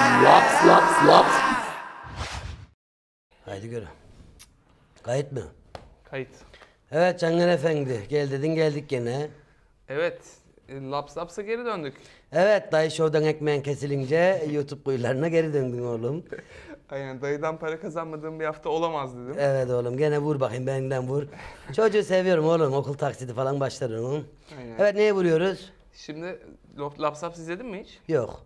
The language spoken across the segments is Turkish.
Laps laps laps. Haydi görün. Kayıt mı? Kayıt. Evet Caner Efendi. Gel dedin geldik gene. Evet. Laps Laps'a geri döndük. Evet Dayı Show'dan ekmeğin kesilince YouTube kuyularına geri döndün oğlum. Aynen, dayıdan para kazanmadığım bir hafta olamaz dedim. Evet oğlum gene vur bakayım benden vur. Çocuğu seviyorum oğlum, okul taksidi falan başlar onun. Aynen. Evet neye vuruyoruz? Şimdi Laps Laps izledin mi hiç? Yok.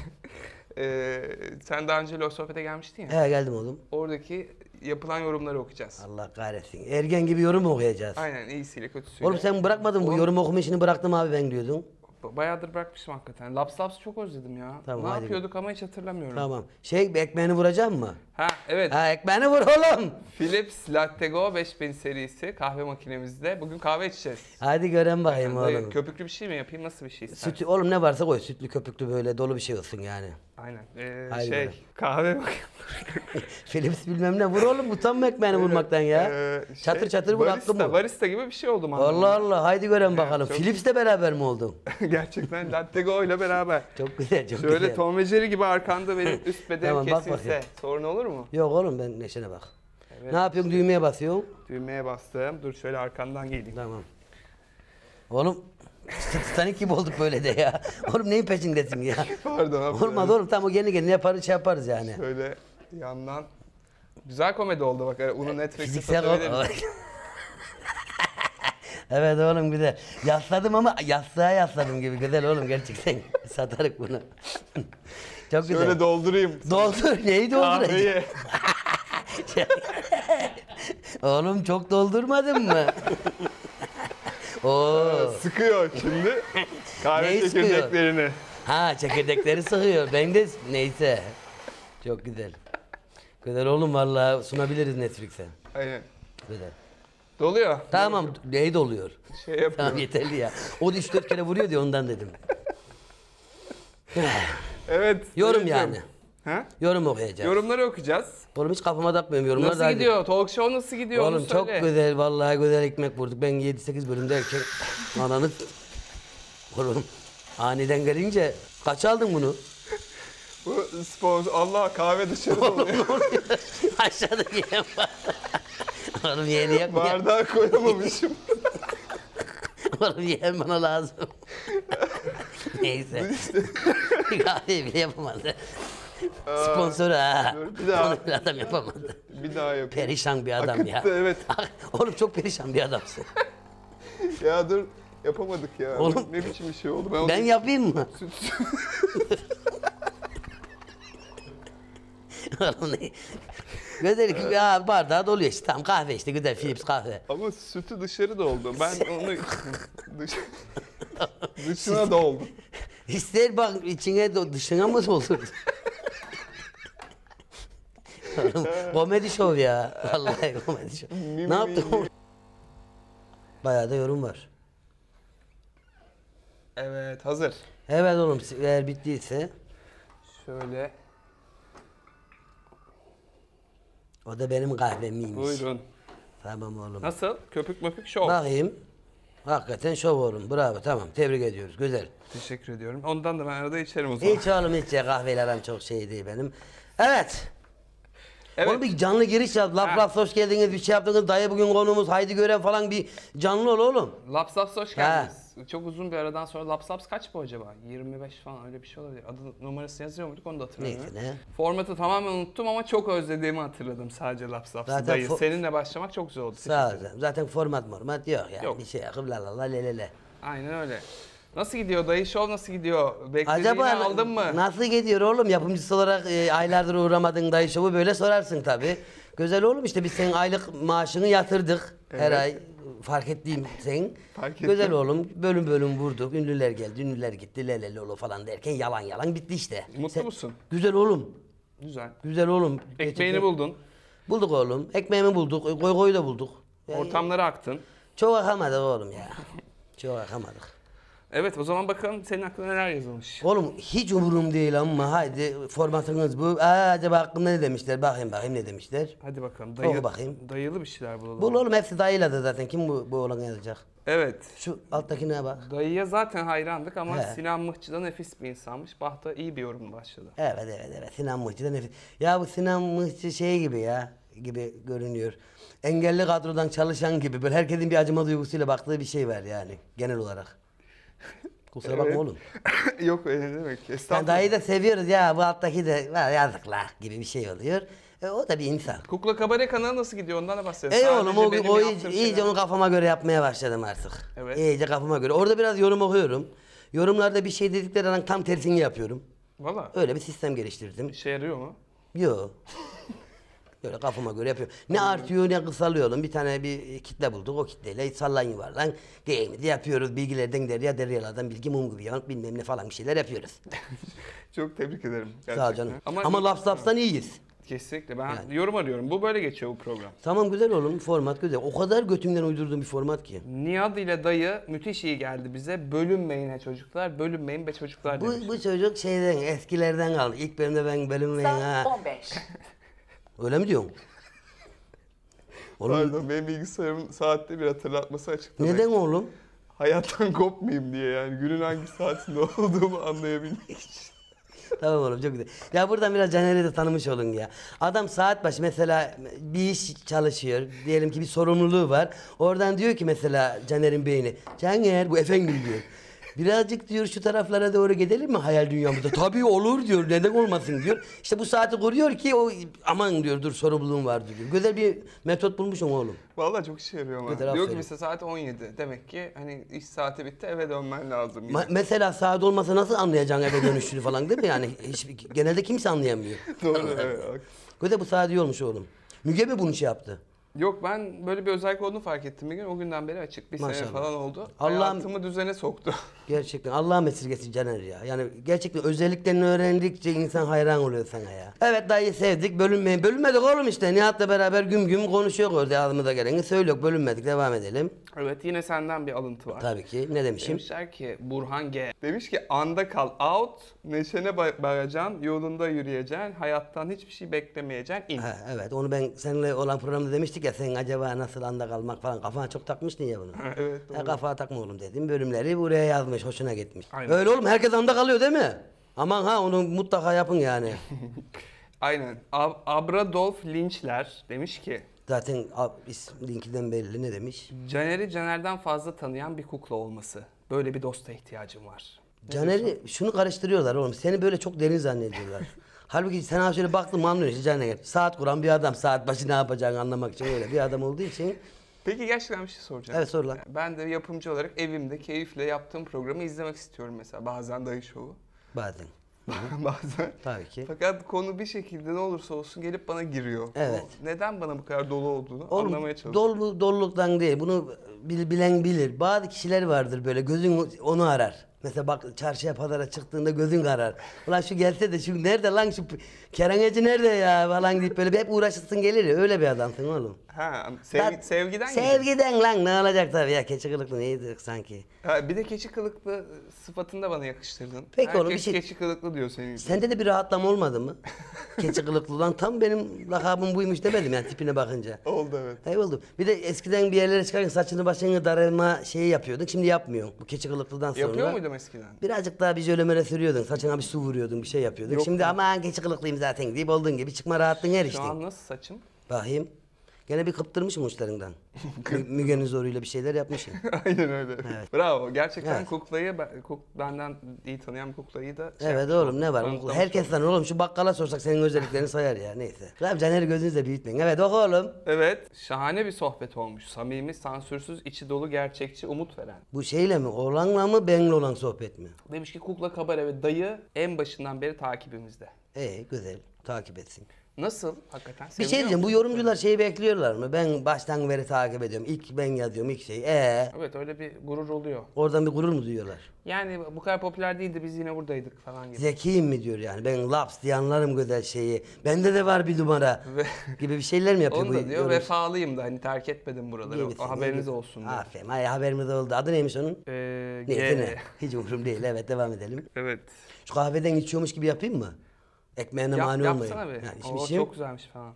Sen daha önce Sohbet'e gelmiştin ya. He geldim oğlum. Oradaki yapılan yorumları okuyacağız. Allah kahretsin. Ergen gibi yorum mu okuyacağız? Aynen, iyisiyle kötüsüyle. Oğlum sen bırakmadın bu Oğlum- yorum okuma işini, bıraktım abi ben diyordun. Bayağıdır bırakmışım hakikaten. Laps Laps'ı çok özledim ya. Tamam, Ne hadi. yapıyorduk ama hiç hatırlamıyorum. Tamam. Ekmeğini vuracağım mı? Ha evet. Ha ekmeğini vur oğlum. Philips Latte Go 5000 serisi kahve makinemizde. Bugün kahve içeceğiz. Hadi gören bakayım Dayı, oğlum. köpüklü bir şey mi yapayım? Nasıl bir şey istersin? Sütü, oğlum ne varsa koy. Sütlü köpüklü böyle dolu bir şey olsun yani. Aynen. Haydi bakalım. Kahve Philips bilmem ne. Vur oğlum, utanma ekmeğini vurmaktan ya. çatır çatır vur, hakkı mı? Barista gibi bir şey oldum Allah Allah, haydi gören bakalım. çok- Philips'le beraber mi oldun? Gerçekten Latte Go ile beraber. Çok güzel, çok Şöyle güzel. Tom ve Jerry gibi arkanda benim üst bedenim Tamam, bak kesilse bakayım. sorun olur mu? Yok oğlum, ben neşene bak. Evet. Ne yapıyorsun? Düğmeye basıyorsun. Düğmeye bastım. Dur şöyle arkandan geleyim. Tamam. Oğlum Titanic gibi olduk böyle de ya. Oğlum neyin peşindesin ya? Pardon abi. Olmaz oğlum, tam o yeni yaparız, şey yaparız yani. Şöyle yandan. Güzel komedi oldu bak. Bunu Netflix'e Fiziksel satabiliriz. Evet oğlum güzel. Yasladım ama yastığa yasladım gibi, güzel oğlum gerçekten. Satarık bunu. Çok güzel. Şöyle doldurayım. Doldur. Neyi dolduracak? Kahveyi. Oğlum çok doldurmadın mı? Oo. Sıkıyor şimdi. Kahve Neyi çekirdeklerini. Ha, çekirdekleri sıkıyor. Ben de neyse. Çok güzel. Güzel oğlum, vallahi sunabiliriz Netflix'e. Aynen. Güzel. Doluyor. Tamam, neyi doluyor? Şey yapıyor. Tamam yeterli ya. O da 3-4 kere vuruyor diye ondan dedim. Evet. Yorum duyuyorum. yani. Ha? Yorum okuyacağız. Yorumları okuyacağız. Oğlum hiç kafama takmıyorum yorumları. Nasıl da hadi. gidiyor? Talk show nasıl gidiyor? Oğlum onu çok söyle. güzel, vallahi güzel ekmek vurduk. Ben 7-8 bölüm derken ananı... Oğlum aniden gelince kaç aldın bunu? Bu sponsor. Allah, kahve dışarı doluyor. Aşağıda yiyen var. Oğlum yeğeni yapma. Bardağı koyamamışım. Oğlum yeğen bana lazım. Neyse. Bir kahveyi bile yapamadı. Sponsoru ha. dur, bir daha. Onu bir adam yapamadı. Bir daha yapayım. Perişan bir adam ya. Akıttı, evet. Oğlum çok perişan bir adamsın. Ya dur. Yapamadık ya. Oğlum. Ne biçim bir şey oldu? Ben, Ben onu... yapayım mı? Oğlum ne? Güzel ya, bardağı doluyor işte. Tamam, kahve işte, güzel Philips kahve. Ama sütü dışarı doldu. Ben onu dışına doldu. İster bak içine dışına mı doldur? Oğlum komedi şov ya. Vallahi komedi şov. Ne yaptın oğlum? Bayağı da yorum var. Evet, hazır. Evet oğlum, eğer bittiyse Şöyle. o da benim kahvemiymiş. Buyurun. Tamam oğlum. Nasıl? Köpük möpük şov. Bakayım. Hakikaten şov oğlum. Bravo, tamam. Tebrik ediyoruz. Güzel. Teşekkür ediyorum. Ondan da ben arada içerim o zaman. Hiç oğlum hiç ya, kahveyle aram çok şey değil benim. Evet. Evet. Oğlum bir canlı giriş yap. Ha. Laf hoş geldiniz, bir şey yaptınız. Dayı bugün konuğumuz, haydi gören falan, bir canlı ol oğlum. Laps Laps hoş geldiniz. Çok uzun bir aradan sonra Laps Laps kaç bu acaba? 25 falan, öyle bir şey olabilir. Adı numarası yazıyor muyduk, onu da hatırlamıyorum. Neyse ne. Formatı tamamen unuttum ama çok özlediğimi hatırladım sadece Laps Laps'ı. Zaten Dayı seninle başlamak çok güzel oldu. Sağ ol Teşekkür ederim. canım. Zaten format yok yani. Yok. Bir şey yakıp la la la le le le. Aynen öyle. Nasıl gidiyor dayı, şov nasıl gidiyor? Beklediğini Acaba aldın mı? nasıl gidiyor oğlum? Yapımcısı olarak aylardır uğramadın dayı şovu, böyle sorarsın tabi. Güzel oğlum, işte biz senin aylık maaşını yatırdık her Evet. ay. Fark ettiğim sen. Fark ettim. Güzel oğlum, bölüm bölüm vurduk. Ünlüler geldi, ünlüler gitti, lele lolo falan derken yalan yalan bitti işte. Mutlu musun? Güzel oğlum. Güzel. Güzel oğlum. Ekmeğini Gerçekten- buldun. Bulduk oğlum. Ekmeğimi bulduk. Koy koyu da bulduk. Yani Ortamlara aktın. çok akamadık oğlum ya. Çok akamadık. Evet, o zaman bakalım senin aklına neler yazılmış. Oğlum hiç umurum değil ama haydi formatınız bu. Acaba hakkında ne demişler? Bakayım ne demişler. Hadi bakalım. Oku bakayım. Dayılı bir şeyler bulalım. Bul oğlum hepsi dayıyladı zaten. Kim bu oğlan yazacak? Evet. Şu alttakine bak. Dayıya zaten hayrandık ama He. Sinan Mıhçı da nefis bir insanmış. Bahta iyi bir yorum başladı. Evet. Sinan Mıhçı'da nefis. Ya bu Sinan Mıhçı şey gibi ya. Gibi görünüyor. Engelli kadrodan çalışan gibi. Böyle herkesin bir acıma duygusuyla baktığı bir şey var yani. Genel olarak. Kusura bakma oğlum. Yok öyle demek. Yani Estağfurullah. dayıyı da seviyoruz ya. Bu alttaki de var yazıklar gibi bir şey oluyor. O da bir insan. Kukla Kabare kanalı nasıl gidiyor ondan da bahsedelim. Ey oğlum Sadece benim o yaptığım iyice şeyler- onu kafama göre yapmaya başladım artık. Evet. İyice kafama göre. Orada biraz yorum okuyorum. Yorumlarda bir şey dedikleri an tam tersini yapıyorum. Valla. Öyle bir sistem geliştirdim. İşe yarıyor mu? Yo. Böyle kafama göre yapıyorum. Ne artıyor ne kısalıyor oğlum. Bir tane bir kitle bulduk. O kitleyle sallan yuvarlan. Geyimizi yapıyoruz. Bilgilerden deryalardan bilgi mum gibi yanıp bilmem ne falan bir şeyler yapıyoruz. Çok tebrik ederim. Sağ ol canım. Ama laftan iyiyiz. Kesinlikle. Ben Yani. yorum arıyorum. Bu böyle geçiyor bu program. Tamam güzel oğlum. Format güzel. O kadar götümden uydurduğum bir format ki. Nihat ile dayı müthiş iyi geldi bize. Bölünmeyin he çocuklar. Bölünmeyin be çocuklar demiş. Bu çocuk şeyden eskilerden kaldı. İlk bölümde ben bölümleyin ha. Saat 15. Öyle mi diyorsun? Oğlum Pardon benim bilgisayarımın saatte bir hatırlatması açıktı. neden oğlum? Hayattan kopmayayım diye yani günün hangi saatinde olduğumu anlayabilmek için. Tamam oğlum çok güzel. Ya buradan biraz Caner'i de tanımış olun ya. Adam saat başı mesela bir iş çalışıyor. Diyelim ki bir sorumluluğu var. Oradan diyor ki mesela Caner'in beyni. Caner bu efendim diyor. Birazcık diyor şu taraflara doğru gidelim mi hayal dünyamızda? Tabii olur diyor. Neden olmasın diyor. İşte bu saati kuruyor ki o aman diyor dur sorumluluğum var diyor. Güzel bir metot bulmuşum oğlum. Vallahi çok işe yarıyor ama. Güzel, Diyor ki aferin. mesela saat 17. Demek ki hani iş saati bitti eve dönmen lazım. Mesela saat olmasa nasıl anlayacaksın eve dönüşünü falan değil mi? Yani genelde kimse anlayamıyor. Doğru evet. Güzel bu saat iyi olmuş oğlum. Müge mi bunu şey yaptı? Yok ben böyle bir özellik olduğunu fark ettim bir gün. O günden beri açık. Bir sene Maşallah. falan oldu. Allah'ım- Hayatımı düzene soktu. Gerçekten Allah'ım esirgesin Caner ya. Yani gerçekten özelliklerini öğrendikçe insan hayran oluyor sana ya. Evet dayı sevdik bölünmeyin. Bölünmedik oğlum işte. Nihat'la beraber güm güm konuşuyor orada ağzımıza geleni söylüyor. Bölünmedik devam edelim. Evet yine senden bir alıntı var. Tabii ki. Ne demişim? Demişler ki Burhan G. Demiş ki anda kal out, neşene bakacaksın, yolunda yürüyeceksin, hayattan hiçbir şey beklemeyeceksin, in. Ha, evet onu ben seninle olan programda demiştik ya sen acaba nasıl anda kalmak falan kafana çok takmıştın ya bunu. Evet doğru. Kafana takma oğlum dedim. Bölümleri buraya yazmış. Hoşuna gitmiş. Aynen. Öyle oğlum herkes anda kalıyor değil mi? Aman ha onu mutlaka yapın yani. Aynen. Abradolf Lynchler demiş ki Zaten linkinden belli ne demiş? Caner'i Caner'den fazla tanıyan bir kukla olması. Böyle bir dosta ihtiyacım var. Caner'i şunu karıştırıyorlar oğlum. Seni böyle çok derin zannediyorlar. Halbuki sana şöyle baktım anlıyorsun işte Caner. Saat kuran bir adam saat başı ne yapacağını anlamak için öyle bir adam olduğu için. Peki gerçekten bir şey soracağım. Evet sor lan. Ben de yapımcı olarak evimde keyifle yaptığım programı izlemek istiyorum mesela. Bazen dayı şovu. Bazen. Bazen. Tabii ki. Fakat konu bir şekilde ne olursa olsun gelip bana giriyor. Evet. O neden bana bu kadar dolu olduğunu Oğlum anlamaya çalışıyorum. doluluktan değil. Bunu bilen bilir. Bazı kişiler vardır böyle gözün onu arar. Mesela bak çarşıya pazara çıktığında gözün karar. Ulan şu gelse de şu nerede lan şu keraneci nerede ya falan deyip böyle bir hep uğraşırsın gelir ya. Öyle bir adamsın oğlum. Ha, Ben- sevgiden gibi. Sevgiden lan ne olacak tabii ya keçi kılıklı neydi sanki. Ha, bir de keçi kılıklı sıfatını da bana yakıştırdın. Peki Herkes oğlum, bir şey- keçi kılıklı diyor senin için. Sende de bir rahatlama olmadı mı? Keçi kılıklı lan tam benim lakabım buymuş demedim yani tipine bakınca. Oldu evet. Hey oldu. Bir de eskiden bir yerlere çıkarken saçını başını darama şeyi yapıyorduk. Şimdi yapmıyorum. Bu keçi kılıklıdan sonra. Yapıyor muydum eskiden? Birazcık daha bir jölemere sürüyordun. Saçına bir su vuruyordun. Bir şey yapıyordun. Yok Şimdi ya. aman keçi kılıklıyım zaten deyip olduğun gibi çıkma rahatlığın her Şu içtin. an nasıl saçım? Bakayım. Gene bir kıptırmışım uçlarından. Müge'nin zoruyla bir şeyler yapmışım. Aynen öyle. Evet. Bravo. Gerçekten Evet. kuklayı, benden iyi tanıyan kuklayı da şey Evet yapmış oğlum oldum, ne var? tanıtlamış Herkes oldum. tanır oğlum. Şu bakkala sorsak senin özelliklerini sayar ya. Neyse. Tamam Caner'i gözünüzle büyütmeyin. Evet oku oğlum. Evet. Şahane bir sohbet olmuş. Samimi, sansürsüz, içi dolu, gerçekçi, umut veren. Bu şeyle mi? Oğlanla mı? Benle olan sohbet mi? Demiş ki Kukla Kabare ve dayı en başından beri takibimizde. Güzel. Takip etsin. Nasıl? Hakikaten Bir seviniyor şey diyeceğim, bu musun? yorumcular şeyi bekliyorlar mı? Ben baştan beri takip ediyorum. İlk ben yazıyorum, ilk şey. Evet, öyle bir gurur oluyor. Oradan bir gurur mu duyuyorlar? Yani bu kadar popüler değildi, biz yine buradaydık falan gibi. Zekiyim mi diyor yani. Ben laps diye anlarım güzel şeyi. Bende de var bir numara Ve gibi bir şeyler mi yapıyor onu bu da diyor, yorum- vefalıyım da hani terk etmedim buraları. Gibisin, O haberiniz gibi. olsun diyor. Aferin. Hayır, haberimiz oldu. Adı neymiş onun? Neyse G. ne? Hiç umurum değil. Evet, devam edelim. Evet. Şu kahveden içiyormuş gibi yapayım mı? Ekmeğine mani olmayayım. Yapsana bir. Yani O içmişim. çok güzelmiş falan.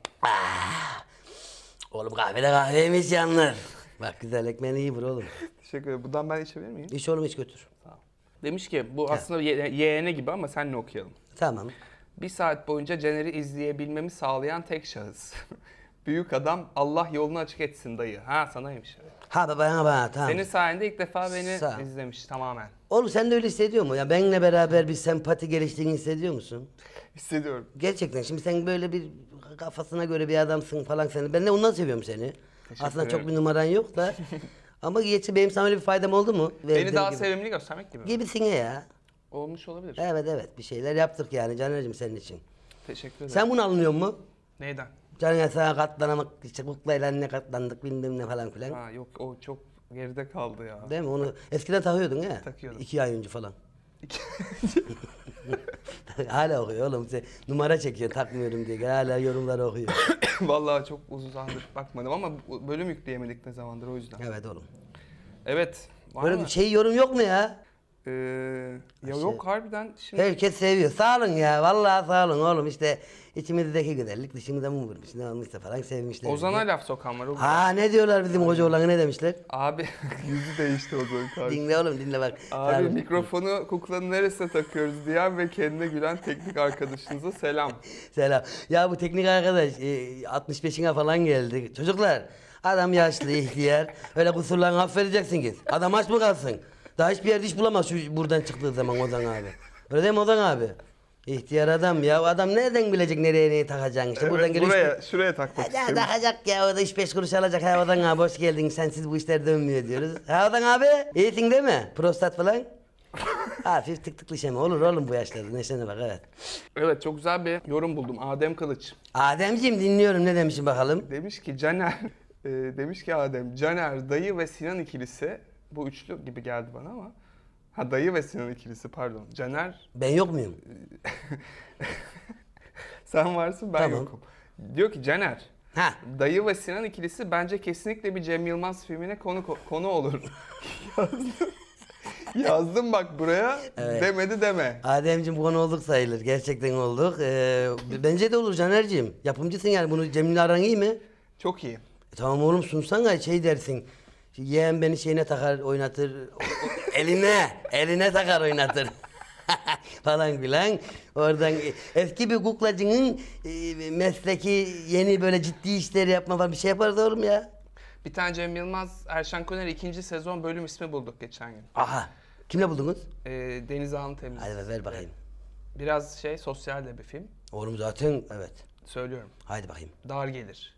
Oğlum kahvede kahveymiş yalnız. Bak güzel, ekmeğini iyi vur oğlum. Teşekkür ederim. Bundan ben içebilir miyim? İç oğlum, iç götür. Demiş ki bu aslında yeğene gibi ama seninle okuyalım. Tamam. Bir saat boyunca Caner'i izleyebilmemi sağlayan tek şahıs. Büyük adam, Allah yolunu açık etsin dayı. Ha, sanaymış. Evet. Ha baba tamam. Senin sayende ilk defa beni Sağ ol. izlemiş tamamen. Oğlum sen de öyle hissediyor musun? Ya benimle beraber bir sempati geliştiğini hissediyor musun? Hissediyorum. Gerçekten şimdi sen böyle bir kafasına göre bir adamsın falan seni. Ben de ondan seviyorum seni. Aslında çok ederim. bir numaran yok da. Ama geçti benim sana öyle bir faydam oldu mu? Beni Verdiğim daha gibi. sevimli göstermek gibi mi? Gibisine ya. Olmuş olabilir. Evet bir şeyler yaptık yani Caner'cim senin için. Teşekkür ederim. Sen bunu alınıyor mu? Neyden? Caner sana katlanamak işte kuklayla ne katlandık bilmem ne falan filan. Ha yok, o çok geride kaldı ya. Değil mi? Onu eskiden takıyordun ya. Takıyordum. 2 ay önce falan. Hala okuyor oğlum. Sen numara çekiyor takmıyorum diye. Hala yorumları okuyor. Vallahi çok uzun zamandır bakmadım ama bölüm yükleyemedik ne zamandır, o yüzden. Evet oğlum. Evet. Var Böyle mı? bir şey yorum yok mu ya? Ya Şey- yok harbiden şimdi Herkes seviyor. Sağ olun ya. Vallahi sağ olun oğlum. İşte içimizdeki güzellik dışımıza mı vurmuş? Ne olmuşsa falan sevmişler. Ozan'a bizi. laf sokan var. O Ha ne diyorlar bizim koca oğlanı, ne demişler? Abi yüzü değişti Ozan'ın karşı. Dinle oğlum dinle bak. Sağ Abi olun. mikrofonu kuklanın neresine takıyoruz diyen ve kendine gülen teknik arkadaşınıza selam. Selam. Ya bu teknik arkadaş 65'ine falan geldi. Çocuklar adam yaşlı ihtiyar. Öyle kusurlarını affedeceksiniz. Adam aç mı kalsın? Daha hiçbir yerde iş bulamaz şu buradan çıktığı zaman Ozan abi. Öyle değil mi Ozan abi? İhtiyar adam ya. Adam nereden bilecek nereye neyi takacaksın işte. Buradan Evet, geliş... şuraya takmak Ya istedim. takacak ya, o da 3-5 kuruş alacak. Ha Ozan abi hoş geldin, sensiz bu işler dönmüyor diyoruz. Ha Ozan abi iyisin değil mi? Prostat falan. Hafif tık tıklı şeme olur oğlum bu yaşlarda. Neşene bak evet. Evet, çok güzel bir yorum buldum. Adem Kılıç. Ademciğim dinliyorum, ne demişim bakalım. Demiş ki Caner, demiş ki Adem, Caner, dayı ve Sinan ikilisi, bu üçlü gibi geldi bana ama. Ha, dayı ve Sinan ikilisi, pardon. Caner, Ben yok muyum? sen varsın, ben Tamam. yokum. Diyor ki Caner, Ha. dayı ve Sinan ikilisi bence kesinlikle bir Cem Yılmaz filmine konu olur. Yazdım bak buraya, Evet. demedi deme. Ademciğim bu konu olduk sayılır. Gerçekten olduk. Bence de olur Caner'ciğim. Yapımcısın yani, bunu Cemil'le aran iyi mi? Çok iyi. Tamam oğlum, sunsana şey dersin. Yeğen beni şeyine takar oynatır. Eline takar oynatır. falan filan. Oradan eski bir kuklacının mesleki yeni böyle ciddi işleri yapma falan bir şey yapardı oğlum ya. Bir tane Cem Yılmaz, Erşen Kuner 2. sezon bölüm ismi bulduk geçen gün. Aha. Kimle buldunuz? Deniz Ağa'nın Temiz. Hadi ver bakayım. Biraz sosyal de bir film. Oğlum zaten evet. Söylüyorum. Haydi bakayım. Dar gelir.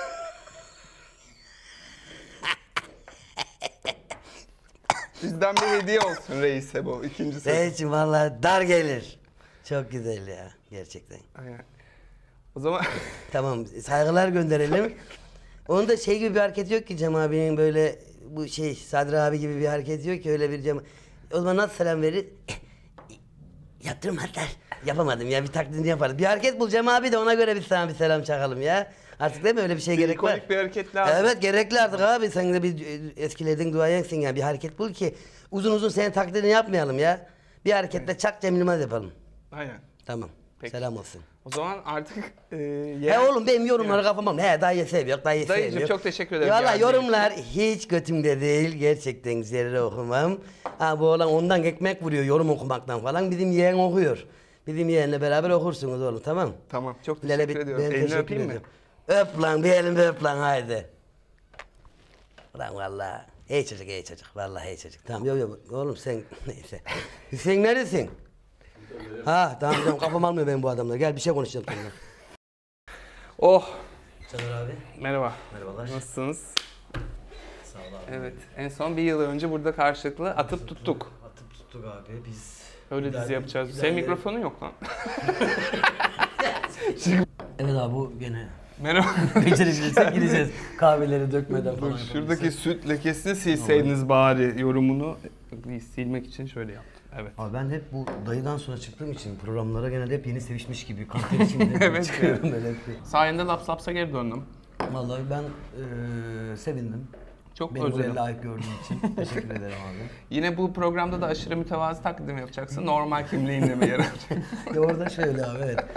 Bizden bir hediye olsun reise bu 2. sezon. Reis'cim vallahi dar gelir. Çok güzel ya gerçekten. Aynen. O zaman Tamam, saygılar gönderelim. Onun da şey gibi bir hareket yok ki Cem abinin, böyle bu Sadri abi gibi bir hareket yok ki, öyle bir Cem. O zaman nasıl selam verir? Yaptırmazlar. Yapamadım ya, bir taklidini yaparız. Bir hareket bul Cem abi de ona göre biz sana bir selam çakalım ya. Artık değil mi, öyle bir şey gerek var. ikonik bir hareket lazım. Evet gerekli artık abi, sen de bir eskilerden duayensin ya, bir hareket bul ki uzun uzun senin taklidini yapmayalım ya. Bir hareketle çak Cem Yılmaz yapalım. Aynen. Tamam. Peki. Selam olsun. O zaman artık He oğlum benim yorumları kafama. He dayı seviyor, dayı Dayıcım, sevmiyor. çok teşekkür ederim Valla geldiğin yorumlar hiç götümde değil. Gerçekten zerre okumam. Ha bu oğlan ondan ekmek vuruyor yorum okumaktan falan. Bizim yeğen okuyor. Bizim yeğenle beraber okursunuz oğlum, tamam. Tamam, çok Lale, teşekkür ediyorum. ben Elini teşekkür öpeyim mi? ediyorum. Öp lan, bir elimi öp lan haydi. Ulan valla. Ey çocuk, ey çocuk. Vallahi ey çocuk. Tamam yok yok oğlum sen neyse. Hüseyin neredesin? Ha tamam kafam almıyor benim bu adamlar. Gel bir şey konuşalım seninle. Oh, Caner abi. merhaba. Merhabalar. Nasılsınız? Sağ ol abi. Evet, en son bir yıl önce burada karşılıklı atıp tuttuk. Atıp tuttuk abi biz. Öyle Bir daha- dizi yapacağız. bir daha Senin yere- mikrofonun yok lan. Evet abi bu gene Merhaba. becerebilirsek gideceğiz. Kahveleri dökmeden falan. Dur, şuradaki süt lekesini silseydiniz bari yorumunu silmek için şöyle yaptım. Evet. Abi ben hep bu dayıdan sonra çıktığım için programlara genelde hep yeni sevişmiş gibi kanter içinde Evet çıkıyorum böyle hep. Sayende Laps Laps'a geri döndüm. Vallahi ben sevindim. Çok Beni özledim. buraya layık gördüğün için teşekkür ederim abi. Yine bu programda da aşırı mütevazı taklit mi yapacaksın? Normal kimliğinle mi yer alacaksın? Orada şöyle abi evet.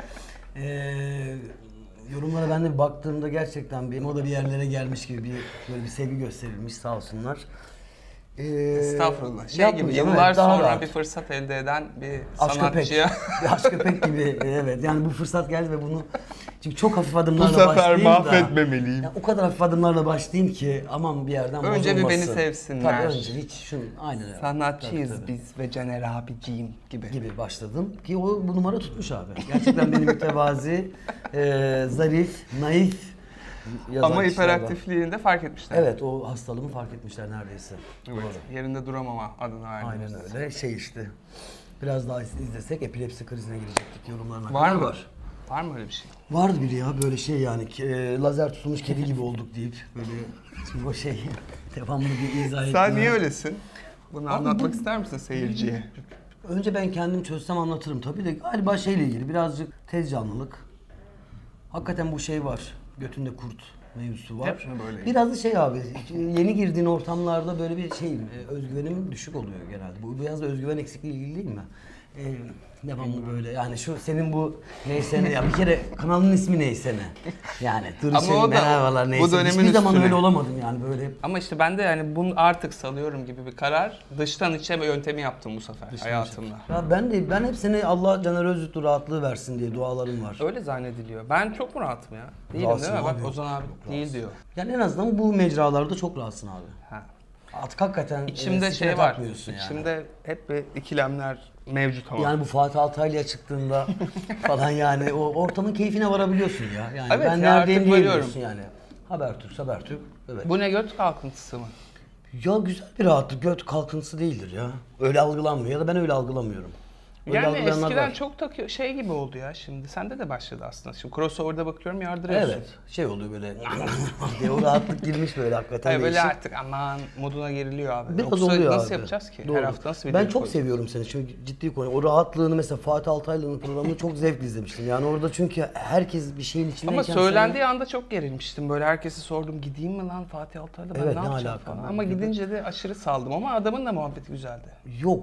Yorumlara ben de bir baktığımda gerçekten o da bir yerlere gelmiş gibi böyle bir sevgi gösterilmiş sağ olsunlar. Estağfurullah. Şey gibi yapmayacağım, yıllar evet, daha sonra rahat. bir fırsat elde eden bir Aşk köpek. sanatçıya Bir aşk köpek gibi evet yani bu fırsat geldi ve bunu çünkü çok hafif bu adımlarla sefer başlayayım da mahvetmemeliyim. ya o kadar hafif adımlarla başlayayım ki aman bir yerden Önce bir bozulmasın. beni sevsinler. Tabii önce hiç şunu aynen öyle. Sanatçıyız Tabii, tabii. biz ve Caner abiciğim gibi. Başladım ki o bu numara tutmuş abi. Gerçekten beni mütevazi, zarif, naif yazan Ama kişiler var. hiperaktifliğini de fark etmişler. Evet o hastalığımı fark etmişler neredeyse. Evet, yerinde duramama adını verdiğimiz. Aynen öyle işte. Biraz daha izlesek epilepsi krizine girecektik yorumlarına. Var kadar mı? Var mı öyle bir şey? Vardı biri ya böyle şey yani lazer tutulmuş kedi gibi olduk deyip böyle şimdi o şey devamlı bir izah etme. Sen niye öylesin? Bunu Abi anlatmak bu- ister misin seyirciye? Önce ben kendim çözsem anlatırım tabii de galiba şeyle ilgili birazcık tez canlılık. Hakikaten bu şey var. Götünde kurt mevzusu var. Hep mi böyle? Biraz da şey abi yeni girdiğin ortamlarda böyle bir şey özgüvenim düşük oluyor genelde. Bu biraz da özgüven eksikliği ilgili değil mi? Devamlı böyle yani şu senin bu neyse ne ya bir kere kanalın ismi neyse ne. Yani Ama Duruş'un o da merhabalar neyse. bu dönemin Hiçbir zaman üstüne. öyle olamadım yani böyle. Ama işte ben de yani bunu artık salıyorum gibi bir karar. Dıştan içe bir yöntemi yaptım bu sefer hayatımda. Ya ben hep seni Allah Caner Özgürt'ü rahatlığı versin diye dualarım var. Öyle zannediliyor. Ben çok mu rahatım ya? Değilim Rahatsın değil mi? Bak abi, Ozan abi çok değil rahatsın. diyor. Yani en azından bu mecralarda çok rahatsın abi. Ha. Artık hakikaten İçimde sikine şey var. takmıyorsun yani. İçimde hep bir ikilemler mevcut ama. Yani bu Fatih Altaylı'ya çıktığında falan yani o ortamın keyfine varabiliyorsun ya. Yani Evet ben ya, neredeyim artık varıyorum. diyemiyorsun yani. Habertürk. Evet. Bu ne göt kalkıntısı mı? Ya güzel bir rahatlık, göt kalkıntısı değildir ya. Öyle algılanmıyor ya da ben öyle algılamıyorum. Öyle Yani algılayanlar eskiden var. çok takıyor şey gibi oldu ya şimdi. Sende de başladı aslında. Şimdi crossover'da bakıyorum yardırıyorsun. Evet, şey oluyor böyle diye o rahatlık girmiş böyle hakikaten Tabii böyle değişik. artık aman moduna giriliyor abi. Biraz Yoksa oluyor nasıl abi. yapacağız ki? Doğru. Her hafta nasıl Ben video çok koyacağız? seviyorum seni çünkü ciddi konu. O rahatlığını mesela Fatih Altaylı'nın programını çok zevkle izlemiştim. Yani orada çünkü herkes bir şeyin içindeyken... Ama söylendiği anda çok gerilmiştim. Böyle herkese sordum gideyim mi lan Fatih Altaylı ben Evet, ne ne yapacağım alaka? falan. Ama gidince de aşırı saldım ama adamın da muhabbeti güzeldi. Yok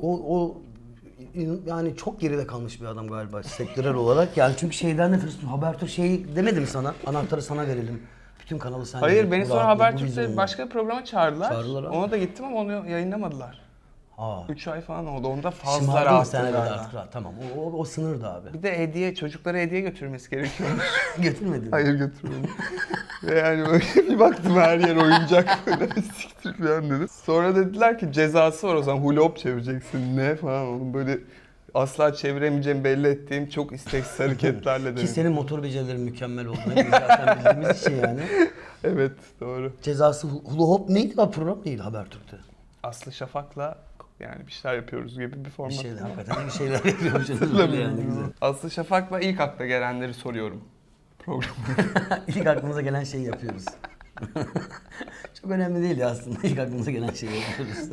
yani çok geride kalmış bir adam galiba sektörel olarak. Yani çünkü şeyden de tırsın. Habertürk şey demedi mi sana? Anahtarı sana verelim. Bütün kanalı sen Hayır yönet, beni bu sonra rahatlığı, bu Habertürk'te vizyonla. başka bir programa çağırdılar. Çağırdılar abi. Ona da gittim ama onu yayınlamadılar. Aa. 3 ay falan oldu. Onda fazla Şımardın mı rahattım sen evet galiba. artık rahat. Tamam o sınırdı abi. Bir de hediye, çocuklara hediye götürmesi gerekiyor. Götürmedin mi? Hayır götürmedim. Ve yani böyle bir baktım her yer oyuncak böyle siktir falan dedim. Sonra dediler ki cezası var o zaman hula hop çevireceksin ne falan oğlum böyle asla çeviremeyeceğim belli ettiğim çok isteksiz hareketlerle Ki dedim. senin motor becerilerin mükemmel olduğunu hepimiz zaten bildiğimiz için yani. Evet doğru. Cezası hula hop neydi o program değil Habertürk'te. Aslı Şafak'la yani bir şeyler yapıyoruz gibi bir Bir format. şeyler hakikaten bir şeyler yapıyormuşuz. Hatırlamıyorum. Yani güzel. Aslı Şafak'la ilk akla gelenleri soruyorum. Programı. İlk aklımıza gelen şeyi yapıyoruz. Çok önemli değil ya aslında. İlk aklımıza gelen şeyi yapıyoruz.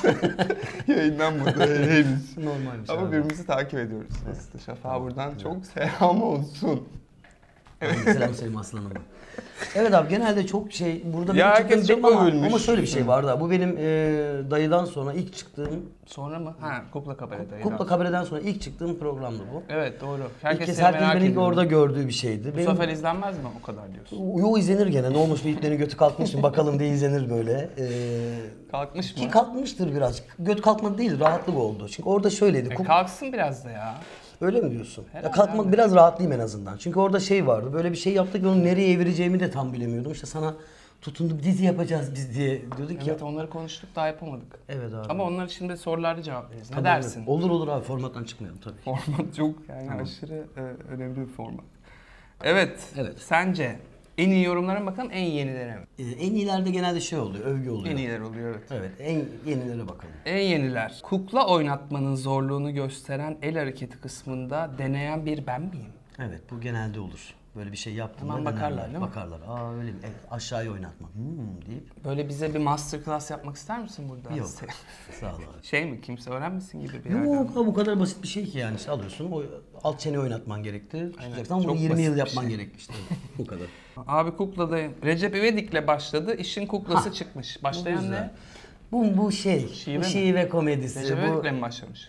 Yayından burada henüz. Normal bir şey. Ama abi. birbirimizi takip ediyoruz. Aslı Şafak'a buradan çok selam olsun. Selam söyleyeyim aslanım. Evet abi genelde çok şey burada Ya benim herkes çıktığım çok ama, övülmüş. ama şöyle bir şey vardı abi. Bu benim dayıdan sonra ilk çıktığım Sonra mı? Ha, Kukla Kabare'de. Kukla Kabere'den sonra ilk çıktığım programdı bu. Evet doğru. İlk Herkes kez seni herkes merak beni ilk ediyor. orada gördüğü bir şeydi. Bu sefer izlenmez mi o kadar diyorsun? Yo izlenir gene. Ne olmuş bir iplerin götü kalkmış mı bakalım diye izlenir böyle. Kalkmış mı? Ki kalkmıştır birazcık. Göt kalkmadı değil, rahatlık oldu. Çünkü orada şöyleydi. Kalksın biraz da ya. Öyle mi diyorsun? Herhalde Ya kalkmak abi. biraz rahatlayayım en azından. Çünkü orada şey vardı. Böyle bir şey yaptık ve onu nereye evireceğimi de tam bilemiyordum. İşte sana tutundum dizi yapacağız biz diye diyorduk Evet ya. onları konuştuk daha yapamadık. Evet abi. Ama onlar şimdi sorularda cevap veririz. Ne Tabii, dersin? evet. Olur abi formattan çıkmayalım tabii. Format çok yani aşırı önemli bir format. Evet. Evet. Sence en iyi yorumlara bakalım en yenilere mi? En iyilerde genelde şey oluyor, övgü oluyor. En iyiler oluyor evet. Evet, en yenilere bakalım. En yeniler. Kukla oynatmanın zorluğunu gösteren el hareketi kısmında deneyen bir ben miyim? Evet, bu genelde olur. Böyle bir şey yaptım. Hemen bakarlar değil mi? Bakarlar. Aa öyle mi? Evet, aşağıya oynatma. Deyip. Böyle bize bir masterclass yapmak ister misin burada? Yok. Sağ ol abi. Şey mi, kimse öğrenmesin gibi bir yerden? Yok abi, bu kadar basit bir şey ki yani. İşte alıyorsun, o alt çene oynatman gerekti. Tutacaksın ama Çok bunu 20 basit yıl bir yapman şey. gerekmişti. Bu kadar. Abi kukladayım. Recep İvedik'le başladı, işin kuklası çıkmış. Başlayan güzel. ne? Bu şey, Şive bu mi? şive komedisi. Recep Bu İvedik'le mi başlamış?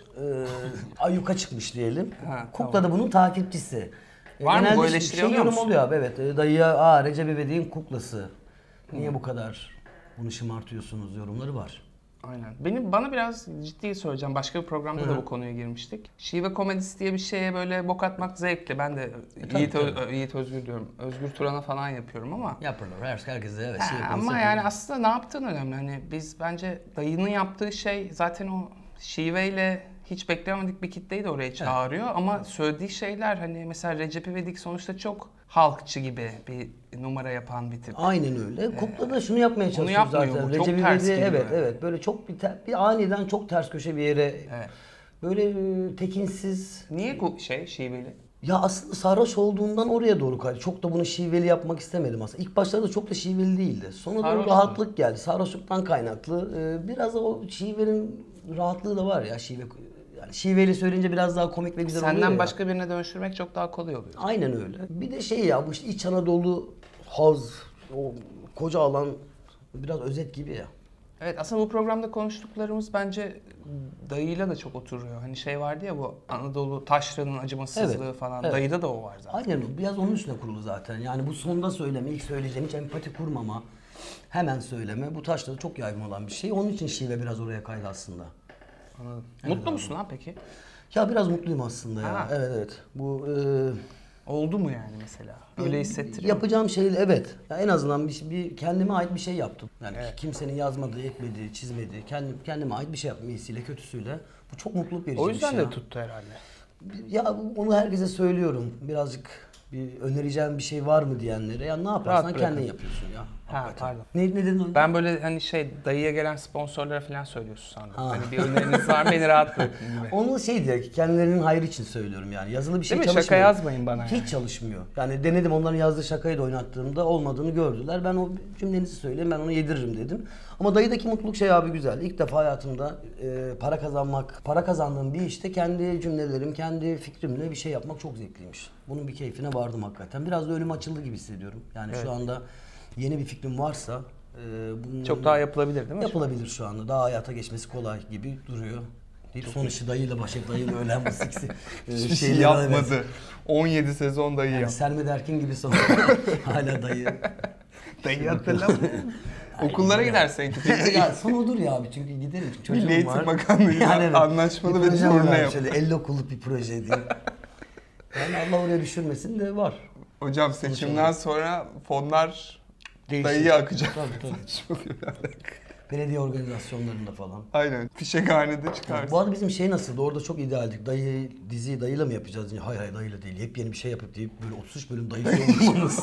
ayyuka çıkmış diyelim. Ha, Kukla da bunun takipçisi. Var mı? Bu Genelde eleştiri şey alıyor yorum musun? oluyor abi, evet. Dayıya Recep İvedik'in kuklası. Niye bu kadar bunu şımartıyorsunuz yorumları var. Aynen. Bana biraz ciddi söyleyeceğim. Başka bir programda da bu konuya girmiştik. Şive komedisi diye bir şeye böyle bok atmak zevkli. Ben de Yiğit Özgür diyorum. Özgür Turan'a falan yapıyorum ama. Yapıyorlar. Herkese evet. Ama yani aslında ne yaptığın önemli. Hani biz bence dayının yaptığı şey zaten o şiveyle hiç beklemedik bir kitleyi de oraya çağırıyor. Ama söylediği şeyler hani mesela Recep İvedik sonuçta çok halkçı gibi bir numara yapan bir tip. Aynen öyle. Kukla da şunu yapmaya çalışıyor yapmıyor zaten. bu, çok Recep ters İvedik'i, gibi evet böyle. evet, böyle çok bir aniden çok ters köşe bir yere, Evet. böyle tekinsiz. Niye bu şiveli? Ya aslında sarhoş olduğundan oraya doğru kaydı. Çok da bunu şiveli yapmak istemedim aslında. İlk başlarda çok da şiveli değildi. Sonra Sarhoş doğru mu? rahatlık geldi. Sarhoşluktan kaynaklı. Biraz da o şivenin rahatlığı da var ya. Yani şiveli söyleyince biraz daha komik ve güzel oluyor Senden ya. başka birine dönüştürmek çok daha kolay oluyor. Aynen öyle. Bir de şey ya, bu işte İç Anadolu haz, o koca alan biraz özet gibi ya. Evet, aslında bu programda konuştuklarımız bence dayıyla da çok oturuyor. Hani şey vardı ya, bu Anadolu taşranın acımasızlığı Evet, falan. evet. Dayıda da o var zaten. Aynen o. Biraz onun üstüne kurulu zaten. Yani bu sonda söyleme, ilk söyleyeceğim, hiç empati kurmama, hemen söyleme. Bu taşta da çok yaygın olan bir şey. Onun için şive biraz oraya kaydı aslında. Anladım. Mutlu musun ha peki? Ya biraz mutluyum aslında ya. Ha. Evet evet. Bu Oldu mu yani mesela? Öyle hissettiriyor mu? yapacağım şey, evet. Ya en azından bir kendime ait bir şey yaptım. Yani kimsenin yazmadığı, etmediği, çizmediği, kendime ait bir şey yaptım, iyisiyle kötüsüyle. Bu çok mutluluk verici O bir yüzden şey de ya. tuttu herhalde. Ya onu herkese söylüyorum. Birazcık bir önereceğim bir şey var mı diyenlere. Ya ne yaparsan Rahat kendin bırakın. yapıyorsun ya. Ha, Hakikaten. pardon. Ne dedin onu? Ben böyle hani dayıya gelen sponsorlara falan söylüyorsun sandım. Hani bir öneriniz var, beni rahat bırakın gibi. Onu şey diye, kendilerinin hayrı için söylüyorum yani. Yazılı bir şey Değil mi? çalışmıyor. Şaka yazmayın bana Hiç yani. çalışmıyor. Yani denedim, onların yazdığı şakayı da oynattığımda olmadığını gördüler. Ben o cümlenizi söyleyeyim, ben onu yediririm dedim. Ama dayıdaki mutluluk şey abi, güzel. İlk defa hayatımda para kazandığım bir işte kendi cümlelerim, kendi fikrimle bir şey yapmak çok zevkliymiş. Bunun bir keyfine vardım hakikaten. Biraz da önüm açıldı gibi hissediyorum. Yani şu anda yeni bir fikrim varsa bunun Çok daha yapılabilir değil mi? yapılabilir şu anda. Daha hayata geçmesi kolay gibi duruyor. Son işi dayıyla Başak dayıyla ölen bu siksi Hiçbir şey yapmadı. 17 sezon dayı Yani yaptı. Selmi Derkin gibi son. Hala dayı. Dayı hatırlamıyor. Okullara gidersen Ya son odur ya abi, çünkü giderim. Çocuğum Milli Eğitim var. Bakanlığı'yla evet, anlaşmalı bir ve projem turne var, yap. şöyle 50 okuluk bir proje diyeyim. Yani Allah oraya düşürmesin de var. Hocam seçimden sonra fonlar Değişir. dayıya akacak. Tabii tabii. Saçmalıyor ya. Belediye organizasyonlarında falan. Aynen. Fişekhanede çıkarsın. Bu arada bizim şey nasıldı? Orada çok idealdik. Diziyi dayıyla mı yapacağız? Hayır hayır, dayıyla değil. Yepyeni bir şey yapıp deyip böyle 33 bölüm dayı olmamız.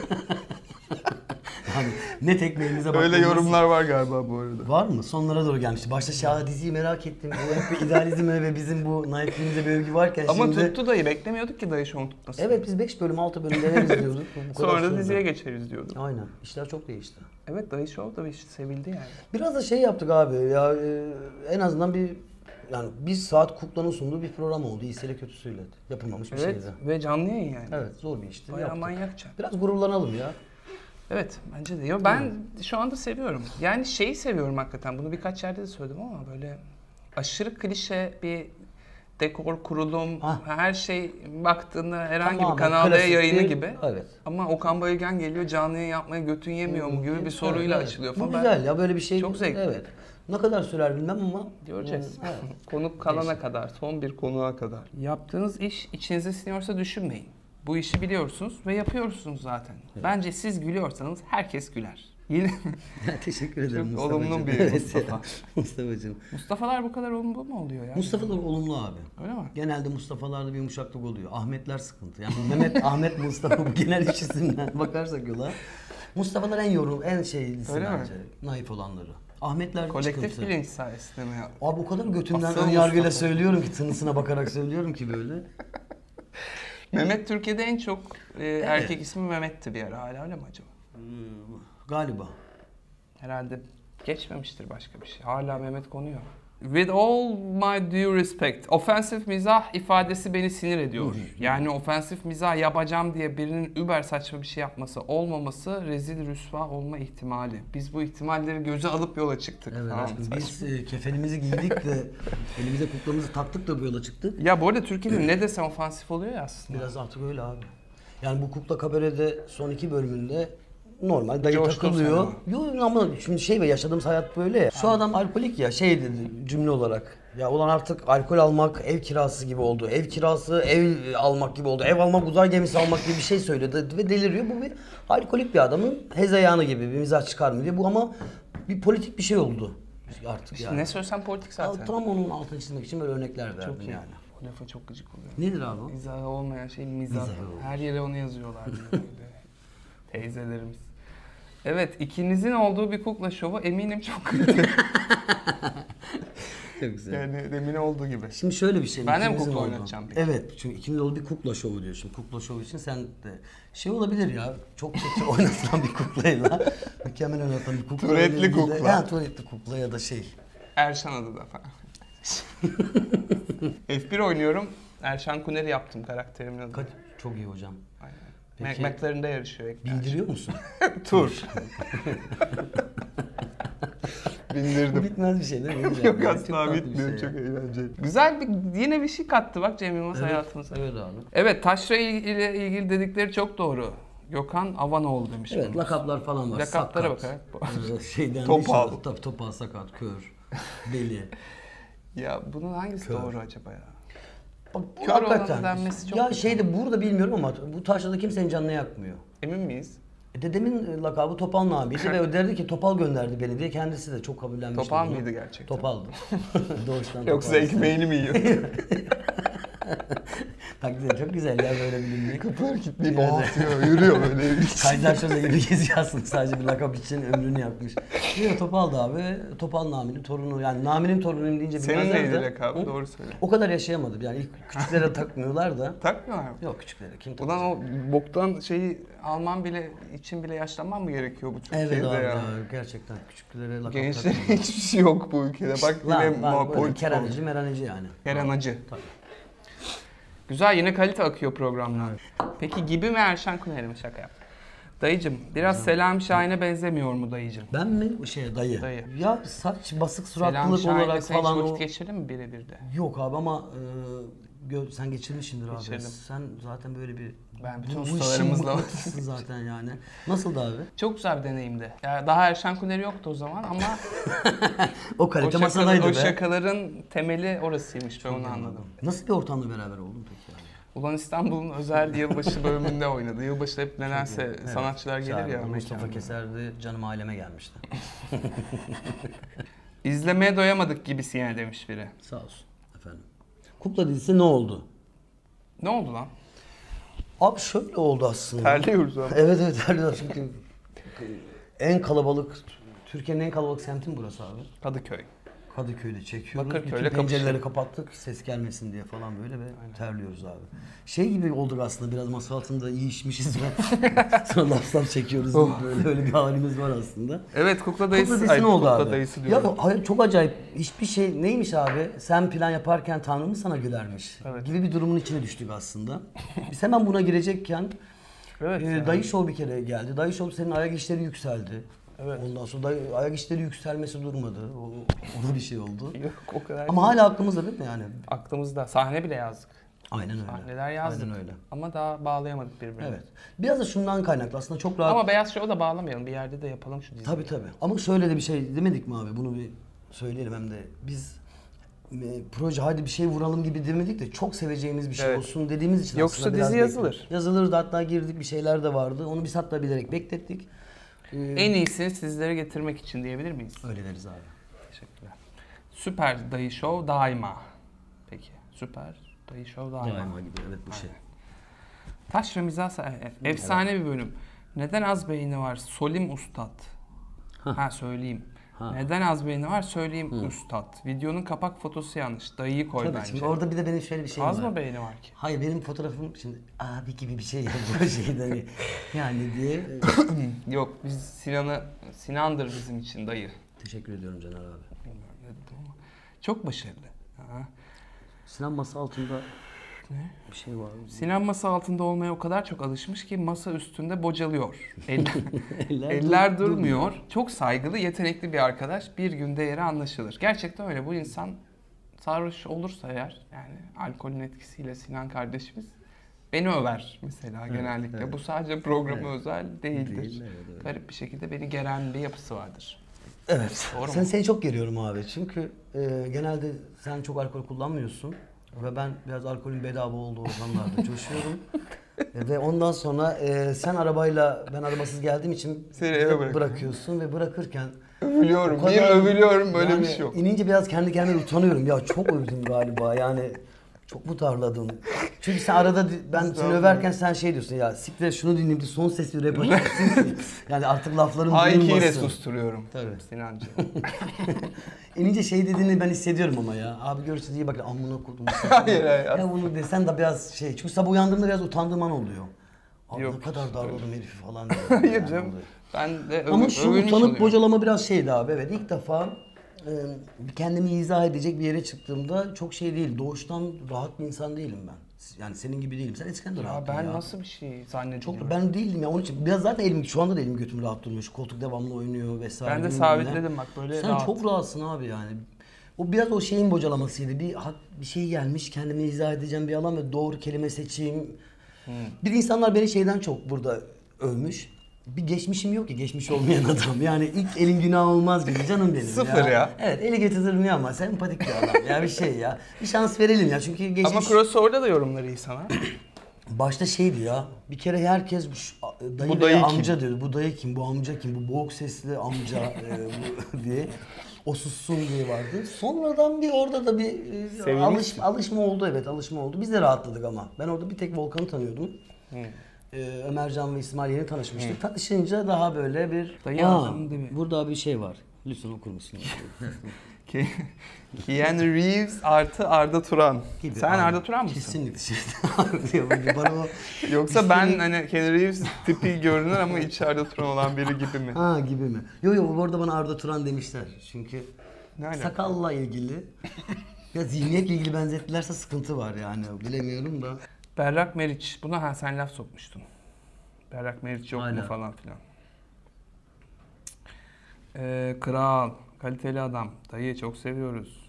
Yani ne tekmeğimize bak. Öyle yorumlar var galiba bu arada. Var mı? Sonlara doğru gelmişti. Başta Şah diziyi merak ettim. O hep bir idealizme ve bizim bu naifliğimize bir övgü varken Ama şimdi... tuttu dayı. Beklemiyorduk ki dayı şunu tutmasın. Evet, biz 5 bölüm 6 bölüm neler izliyorduk. Bu kadar Sonra da sürdü. diziye geçeriz diyordum. Aynen. İşler çok değişti. Evet, dayı show da bir sevildi yani. Biraz da şey yaptık abi ya, en azından yani bir saat Kukla'nın sunduğu bir program oldu. İyisiyle kötüsüyle. Yapılmamış bir Evet şeydi. ve canlı yayın yani. Evet, zor bir işti. Bayağı Yaptık. manyakça. Biraz gururlanalım ya. Evet, bence de. Yo, ben şu anda seviyorum. Yani şeyi seviyorum hakikaten. Bunu birkaç yerde de söyledim ama böyle aşırı klişe bir dekor, kurulum, her şey baktığında herhangi Tamamen bir Kanal D klasik yayını bir- gibi. Evet. Ama Okan Bayülgen geliyor, canlı yayın yapmaya götün yemiyor mu gibi bir soruyla Evet. açılıyor Bu falan. güzel ya, böyle bir şey. Çok zevkli. Evet. Ne kadar sürer bilmem ama. Göreceğiz. Evet. Konuk kalana kadar, son bir konuğa kadar. Yaptığınız iş içinize siniyorsa düşünmeyin. Bu işi biliyorsunuz ve yapıyorsunuz zaten. Bence siz gülüyorsanız herkes güler. Yine Teşekkür ederim çok olumlu Mustafa'cığım. bir Evet Mustafa. ya, Mustafa'cığım. Mustafa'lar bu kadar olumlu mu oluyor ya? Mustafa'lar olumlu abi. Öyle mi? Genelde Mustafa'larda bir yumuşaklık oluyor. Ahmetler sıkıntı. Yani Ahmet, Mustafa bu genel üç isimden bakarsak yola. Mustafa'lar en şeylisi Öyle mi? bence. Naif olanları. Ahmetler Kolektif sıkıntı. bilinç sayesinde mi ya? Abi o kadar götümden Asıl ön yargıyla Mustafa. söylüyorum ki, tınısına bakarak söylüyorum ki böyle. Mehmet Türkiye'de en çok erkek ismi Mehmet'ti bir ara. Hala öyle mi acaba? Galiba. Herhalde geçmemiştir başka bir şey. Hala Mehmet konuyor. With all my due respect, ofensif mizah ifadesi beni sinir ediyor. Yani ofensif mizah yapacağım diye birinin über saçma bir şey yapması, olmaması rezil rüsva olma ihtimali. Biz bu ihtimalleri göze alıp yola çıktık. Evet Tamam, aşkım, saçma. biz kefenimizi giydik de elimize kuklamızı taktık da bu yola çıktık. Ya bu arada Türkiye'de ne desem ofansif oluyor ya aslında. Biraz artık öyle abi. Yani bu Kukla Kabare'de son 2 bölümünde normal dayı Coşkun takılıyor. sana. Yok ama şimdi şey ve yaşadığımız hayat böyle ya. Şu adam alkolik ya şey dedi cümle olarak. Ya ulan artık alkol almak ev kirası gibi oldu. Ev kirası ev almak gibi oldu. Ev almak uzay gemisi almak gibi bir şey söyledi ve deliriyor. Bu bir alkolik bir adamın hezeyanı gibi bir mizah çıkarmıyor diye. Bu ama bir politik bir şey oldu artık İşte yani. ne söylesem politik zaten. Tam onun altını çizmek için böyle örnekler verdim Çok iyi. yani. O lafa çok gıcık oluyor. Nedir abi o? Mizahı olmayan şey mizah. Mizahı olmayan. Her yere onu yazıyorlar. böyle. Teyzelerimiz. Evet, ikinizin olduğu bir kukla şovu eminim çok kaliteli. Çok güzel. Yani demin olduğu gibi. Şimdi şöyle bir şey. Ben de mi ikimizin kukla oldu. oynatacağım peki? Evet. Çünkü ikimiz oldu bir kukla şovu diyor. Şimdi kukla şovu için sen de şey olabilir ya. Çok kötü oynatılan bir kuklayla mükemmel oynatan bir kukla. Tuvaletli ile ilgili- kukla. Ha, tuvaletli kukla ya da şey. Erşan adı da falan. F1 oynuyorum. Erşan Kuner'i yaptım karakterimin adı. Çok iyi hocam. Aynen. Peki. McLaren'da yarışıyor. Bildiriyor musun? Tur. Bu Bindirdim. bitmez bir şey değil mi? Yok Çok asla tatlı bir bitmiyor. şey Çok ya. eğlenceli. Güzel yine bir şey kattı bak Cem Yılmaz hayatımıza. Evet abi. Evet, taşra ile ilgili dedikleri çok doğru. Gökhan Avanoğlu demiş. Evet bunu. lakaplar falan var. Lakaplara Sakat. bak evet. Şeyden Topal. Tabii topal, sakat, kör, deli. Ya bunun hangisi Kör. doğru acaba ya? Bak, Kör hakikaten. olanı denmesi çok Ya kötü. şeyde burada bilmiyorum ama bu taşrada kimsenin canını yakmıyor. Emin miyiz? Dedemin lakabı Topal Nabi'ydi ve derdi ki Topal gönderdi beni diye kendisi de çok kabullenmişti. Topal bunu. mıydı gerçekten? Topaldı. Doğuştan Yoksa Topal. ekmeğini mi yiyor? Takdir çok güzel ya böyle bilinmeyi. Kapılar kilitleyip atıyor, yürüyor böyle. Kaiser Söze gibi geziyor aslında sadece bir lakap için ömrünü yakmış. Diyor Topal'dı abi. Topal Nami'nin torunu yani Nami'nin torunuyum deyince Senin bilmezler neydi de- lakabı? Hı? Doğru söyle. O kadar yaşayamadım yani ilk küçüklere takmıyorlar da. Takmıyorlar mı? Yok küçüklere kim Ulan takacak? o boktan şeyi alman bile için bile yaşlanman mı gerekiyor bu Türkiye'de Evet abi ya? ya, gerçekten küçüklere lakap Gençlere takmıyorlar. Hiçbir şey yok bu ülkede. Bak yine Lan böyle politik oldu. keraneci meraneci yani. Keranacı. Tabii. Güzel yine kalite akıyor programlar. Peki gibi mi Erşan Kuner'i mi? Şaka yap. Dayıcım biraz Selami Şahin'e benzemiyor mu dayıcım? Ben mi? Şey dayı. Dayı. Ya saç basık Selami suratlılık Şahin'le olarak sen hiç falan vakit o... geçirdin mi birebir de? Yok abi ama sen geçirmişsindir abi. Geçirdim. Sen zaten böyle bir... Ben bütün bu işin ustalarımızla mıknatısısın zaten yani. Nasıldı abi? Çok güzel bir deneyimdi. Yani daha Erşan Kuner yoktu o zaman ama O kalite masadaydı o be. şakaların temeli orasıymış ben onu anladım. Nasıl bir ortamda beraber oldun peki yani? Ulan İstanbul'un özel yılbaşı bölümünde oynadı. Yılbaşı hep nedense Evet. sanatçılar gelir ya. Mustafa mekana. Keser'di, canım aileme gelmişti. İzlemeye doyamadık gibisi yani demiş biri. Sağ olsun efendim. Kukla dizisi ne oldu? Ne oldu lan? Abi şöyle oldu aslında. Terliyoruz ama. Evet terliyoruz çünkü en kalabalık, Türkiye'nin en kalabalık semti mi burası abi? Kadıköy. Kadıköy'de çekiyoruz. Bakırköy'le Bütün pencereleri kapışıyor. kapattık ses gelmesin diye falan böyle ve terliyoruz abi. Şey gibi olduk aslında biraz masa altında iyi içmişiz ve sonra laf çekiyoruz böyle öyle bir halimiz var aslında. Evet kukla dayısı. Kukla dizisi ne oldu kukla abi? dayısı Ya diyorum. hayır, çok acayip. Hiçbir şey neymiş abi? Sen plan yaparken Tanrı mı sana gülermiş? Evet. Gibi bir durumun içine düştük aslında. Biz hemen buna girecekken Evet. yani. Dayı Show bir kere geldi. Dayı Show senin ayak işleri yükseldi. Evet. Ondan sonra ayak işleri yükselmesi durmadı. Ona bir şey oldu. Yok o kadar. Ama hala aklımızda değil mi yani? Aklımızda. Sahne bile yazdık. Aynen öyle. Sahneler yazdık. Aynen öyle. Ama daha bağlayamadık birbirine. Evet. Biraz da şundan kaynaklı aslında çok rahat. Ama Beyaz Show'u da bağlamayalım. Bir yerde de yapalım şu diziyi. Tabii tabii. Ama şöyle de bir şey demedik mi abi? Bunu bir söyleyelim hem de. Biz proje hadi bir şey vuralım gibi demedik de çok seveceğimiz bir şey Evet. olsun dediğimiz için Yoksa aslında biraz dizi yazılır. Yazılırdı hatta girdik bir şeyler de vardı. Onu biz hatta bilerek beklettik. En iyisini sizlere getirmek için diyebilir miyiz? Öyle deriz abi. Teşekkürler. Süper Dayı Show daima. Peki. Süper Dayı Show daima. Daima gibi evet bu şey. Taş ve mizah efsane bir bölüm. Neden az beyni var? Solim Ustad. Ha söyleyeyim. Ha. Neden az beğeni var? Söyleyeyim üstad. Videonun kapak fotosu yanlış. Dayıyı koy Tabii, bence. şimdi orada bir de benim şöyle bir şeyim Az var. mı beğeni var ki? Hayır benim fotoğrafım şimdi abi gibi bir şey bu şeyden yani diye. Yok biz Sinan'dır bizim için dayı. Teşekkür ediyorum Caner abi. Bilmiyorum ne dedim ama. Çok başarılı. Ha. Sinan masa altında Ne? bir şey var. Sinan masa altında olmaya o kadar çok alışmış ki masa üstünde bocalıyor. Eller Eller durmuyor. Çok saygılı, yetenekli bir arkadaş. Bir gün değeri anlaşılır. Gerçekten öyle. Bu insan sarhoş olursa eğer, yani alkolün etkisiyle Sinan kardeşimiz beni över mesela genellikle. evet. Bu sadece programa Evet. özel değildir. Değil, evet. Garip bir şekilde beni geren bir yapısı vardır. Evet. Doğru mu? Seni çok geriyorum abi. Çünkü genelde sen çok alkol kullanmıyorsun. Ve ben biraz alkolün bedava olduğu ortamlarda coşuyorum. Ve ondan sonra sen arabayla, ben arabasız geldiğim için Seni eve bizi bırakıyorsun ve bırakırken Övülüyorum. o Bir kadar- övülüyorum böyle yani bir şey yok. İnince biraz kendi kendime utanıyorum. Ya çok övdüm galiba yani. Çok mu tarladım? Çünkü sen arada ben seni överken sen şey diyorsun ya siktir et şunu dinleyeyim de son ses bir rap açacaksın ki. Yani artık laflarım H2 ile duyulmasın. susturuyorum. Tabii. Sinancığım. İnince şey dediğini ben hissediyorum ama ya. Abi görüşürüz iyi bak amına koydum. Hayır, hayır. Ya bunu desen de biraz şey. Çünkü sabah uyandığımda biraz utandığım an oluyor. Abi Yok, ne kadar darladım herifi falan diye. Hayır Yani canım. oluyor. Ben de Ama şu övülmüş utanıp oluyorum. bocalama biraz şeydi abi. Evet ilk defa kendimi izah edecek bir yere çıktığımda çok şey değil. Doğuştan rahat bir insan değilim ben. Yani senin gibi değilim. Sen eskiden de Ya rahattın ben ya. nasıl bir şey zannediyorum? Çok ben değildim ya onun için. Biraz zaten elim şu anda da elim götüm rahat durmuyor. Şu koltuk devamlı oynuyor vesaire. Ben de bilmem ne. sabitledim bak böyle Sen rahat. çok rahatsın abi yani. O biraz o şeyin bocalamasıydı. Bir şey gelmiş, kendimi izah edeceğim bir alan ve doğru kelime seçeyim. Bir insanlar beni şeyden çok burada övmüş. Bir geçmişim yok ki geçmiş olmayan adam. Yani ilk elin günah olmaz gibi canım benim Sıfır ya. Evet eli götürmüyor ama sempatik bir adam ya bir şey ya. Bir şans verelim ya çünkü geçmiş... Ama crossover'da da yorumları iyi sana. Başta şeydi ya, bir kere herkes dayı Bu veya dayı amca diyordu. Bu dayı kim, bu amca kim, bu boğuk sesli amca bu diye. O sussun diye vardı. Sonradan bir orada da bir Sevinmişsin. alışma oldu evet, alışma oldu. Biz de rahatladık ama. Ben orada bir tek Volkan'ı tanıyordum. Ömercan ve İsmail yeni tanışmıştık. Tanışınca daha böyle bir... Dayı adamın değil mi? Burada bir şey var. Lütfen okur musun? Keanu Reeves artı Arda Turan. Gibi. Sen Abi, Arda Turan mısın? Kesinlikle. Bana o... Yoksa ben hani Keanu Reeves tipi görünür ama içi Arda Turan olan biri gibi mi? Ha gibi mi? Yo bu arada bana Arda Turan demişler. Çünkü Ne alaka? sakalla ilgili ya zihniyetle ilgili benzettilerse sıkıntı var yani bilemiyorum da. Berrak Meriç. Buna sen laf sokmuştun. Berrak Meriç yok mu Hala. falan filan. Kral. Kaliteli adam. Dayı çok seviyoruz.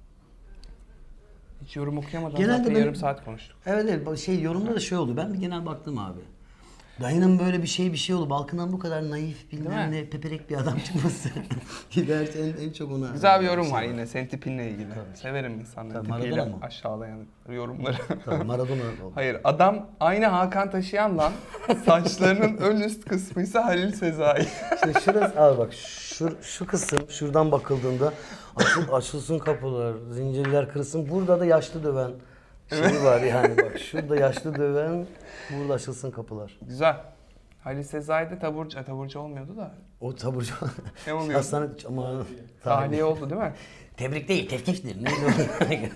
Hiç yorum okuyamadan Genelde zaten ben- yarım saat konuştuk. Evet şey yorumda da şey oldu. Ben bir genel baktım abi. Dayının böyle bir şey oldu. Balkından bu kadar naif bilmem Değil ne peperek bir adam çıkması. Gerçi en çok ona. Güzel bir yorum var yine senin tipinle ilgili. Severim insanların Tabii, Maradona tipiyle mı? aşağılayan yorumları. Tabii Maradona oldu. Hayır, adam aynı Hakan Taşıyan'la saçlarının ön üst kısmı ise Halil Sezai. Şimdi şurası abi bak şu kısım şuradan bakıldığında açılsın kapılar, zincirler kırılsın. Burada da yaşlı döven şey var yani bak şurada yaşlı döven, burada açılsın kapılar. Güzel. Halil Sezai de taburcu olmuyordu da. O taburcu. Ne oluyor? Hastane ama Tahliye oldu değil mi? tebrik değil, teftiştir. Neydi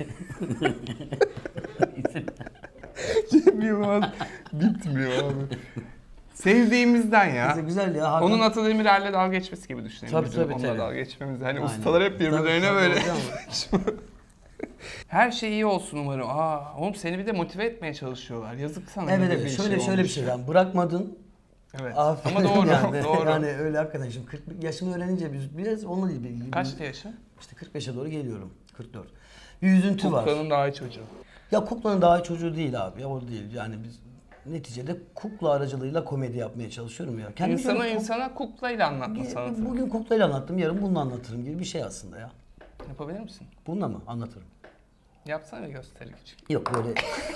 Cem Yılmaz bitmiyor abi. Sevdiğimizden ya. Neyse, güzel ya. Hakan. Onun Ata Demirer'le dalga geçmesi gibi düşünelim. Tabii, Bizim tabii, onunla tabii. dalga geçmemiz. Hani Aynen. ustalar hep birbirlerine Tabii, böyle. tabii, Her şey iyi olsun umarım. Oğlum seni bir de motive etmeye çalışıyorlar. Yazık sana. Evet gibi evet bir şöyle bir olmuş. şey. Yani bırakmadın. Evet. Aferin Ama doğru. yani. Doğru. Yani öyle hakikaten şimdi 40 yaşımı öğrenince biraz onunla değil. Kaçtı yaşın? İşte 45'e doğru geliyorum. 44. Bir üzüntü var. Kukla'nın daha iyi çocuğu. Ya Kukla'nın daha iyi çocuğu değil abi ya o değil. Yani biz neticede kukla aracılığıyla komedi yapmaya çalışıyorum ya. Kendimi İnsana böyle insana kuklayla anlatma sanatı. bugün kuklayla anlattım, yarın bununla anlatırım gibi bir şey aslında ya. Yapabilir misin? Bununla mı anlatırım? Yapsana bir gösteri küçük. Yok böyle.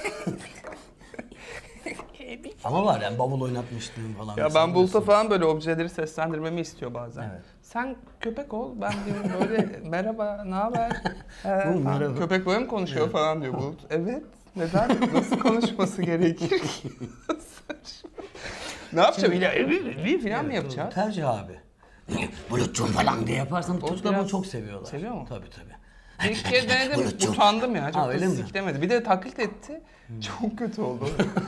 Ama var yani bavul oynatmışlığım falan. Ya mesela ben Bulut'a biliyorsun. falan böyle objeleri seslendirmemi istiyor bazen. Evet. Sen köpek ol, ben diyorum böyle merhaba, ne haber? Bu merhaba. Köpek böyle mi konuşuyor falan diyor Bulut. Evet. Neden? Nasıl konuşması gerekir? Ne yapacağım? İlla falan mı yapacağız? Tercih abi. Bulutçum falan diye yaparsan O çocuklar bunu biraz çok seviyorlar. seviyor mu? Tabii tabii. Bir iki kere denedim, Bulutçum. utandım ya. Çok Ha, da öyle mi? siklemedi. Bir de taklit etti. Çok kötü oldu.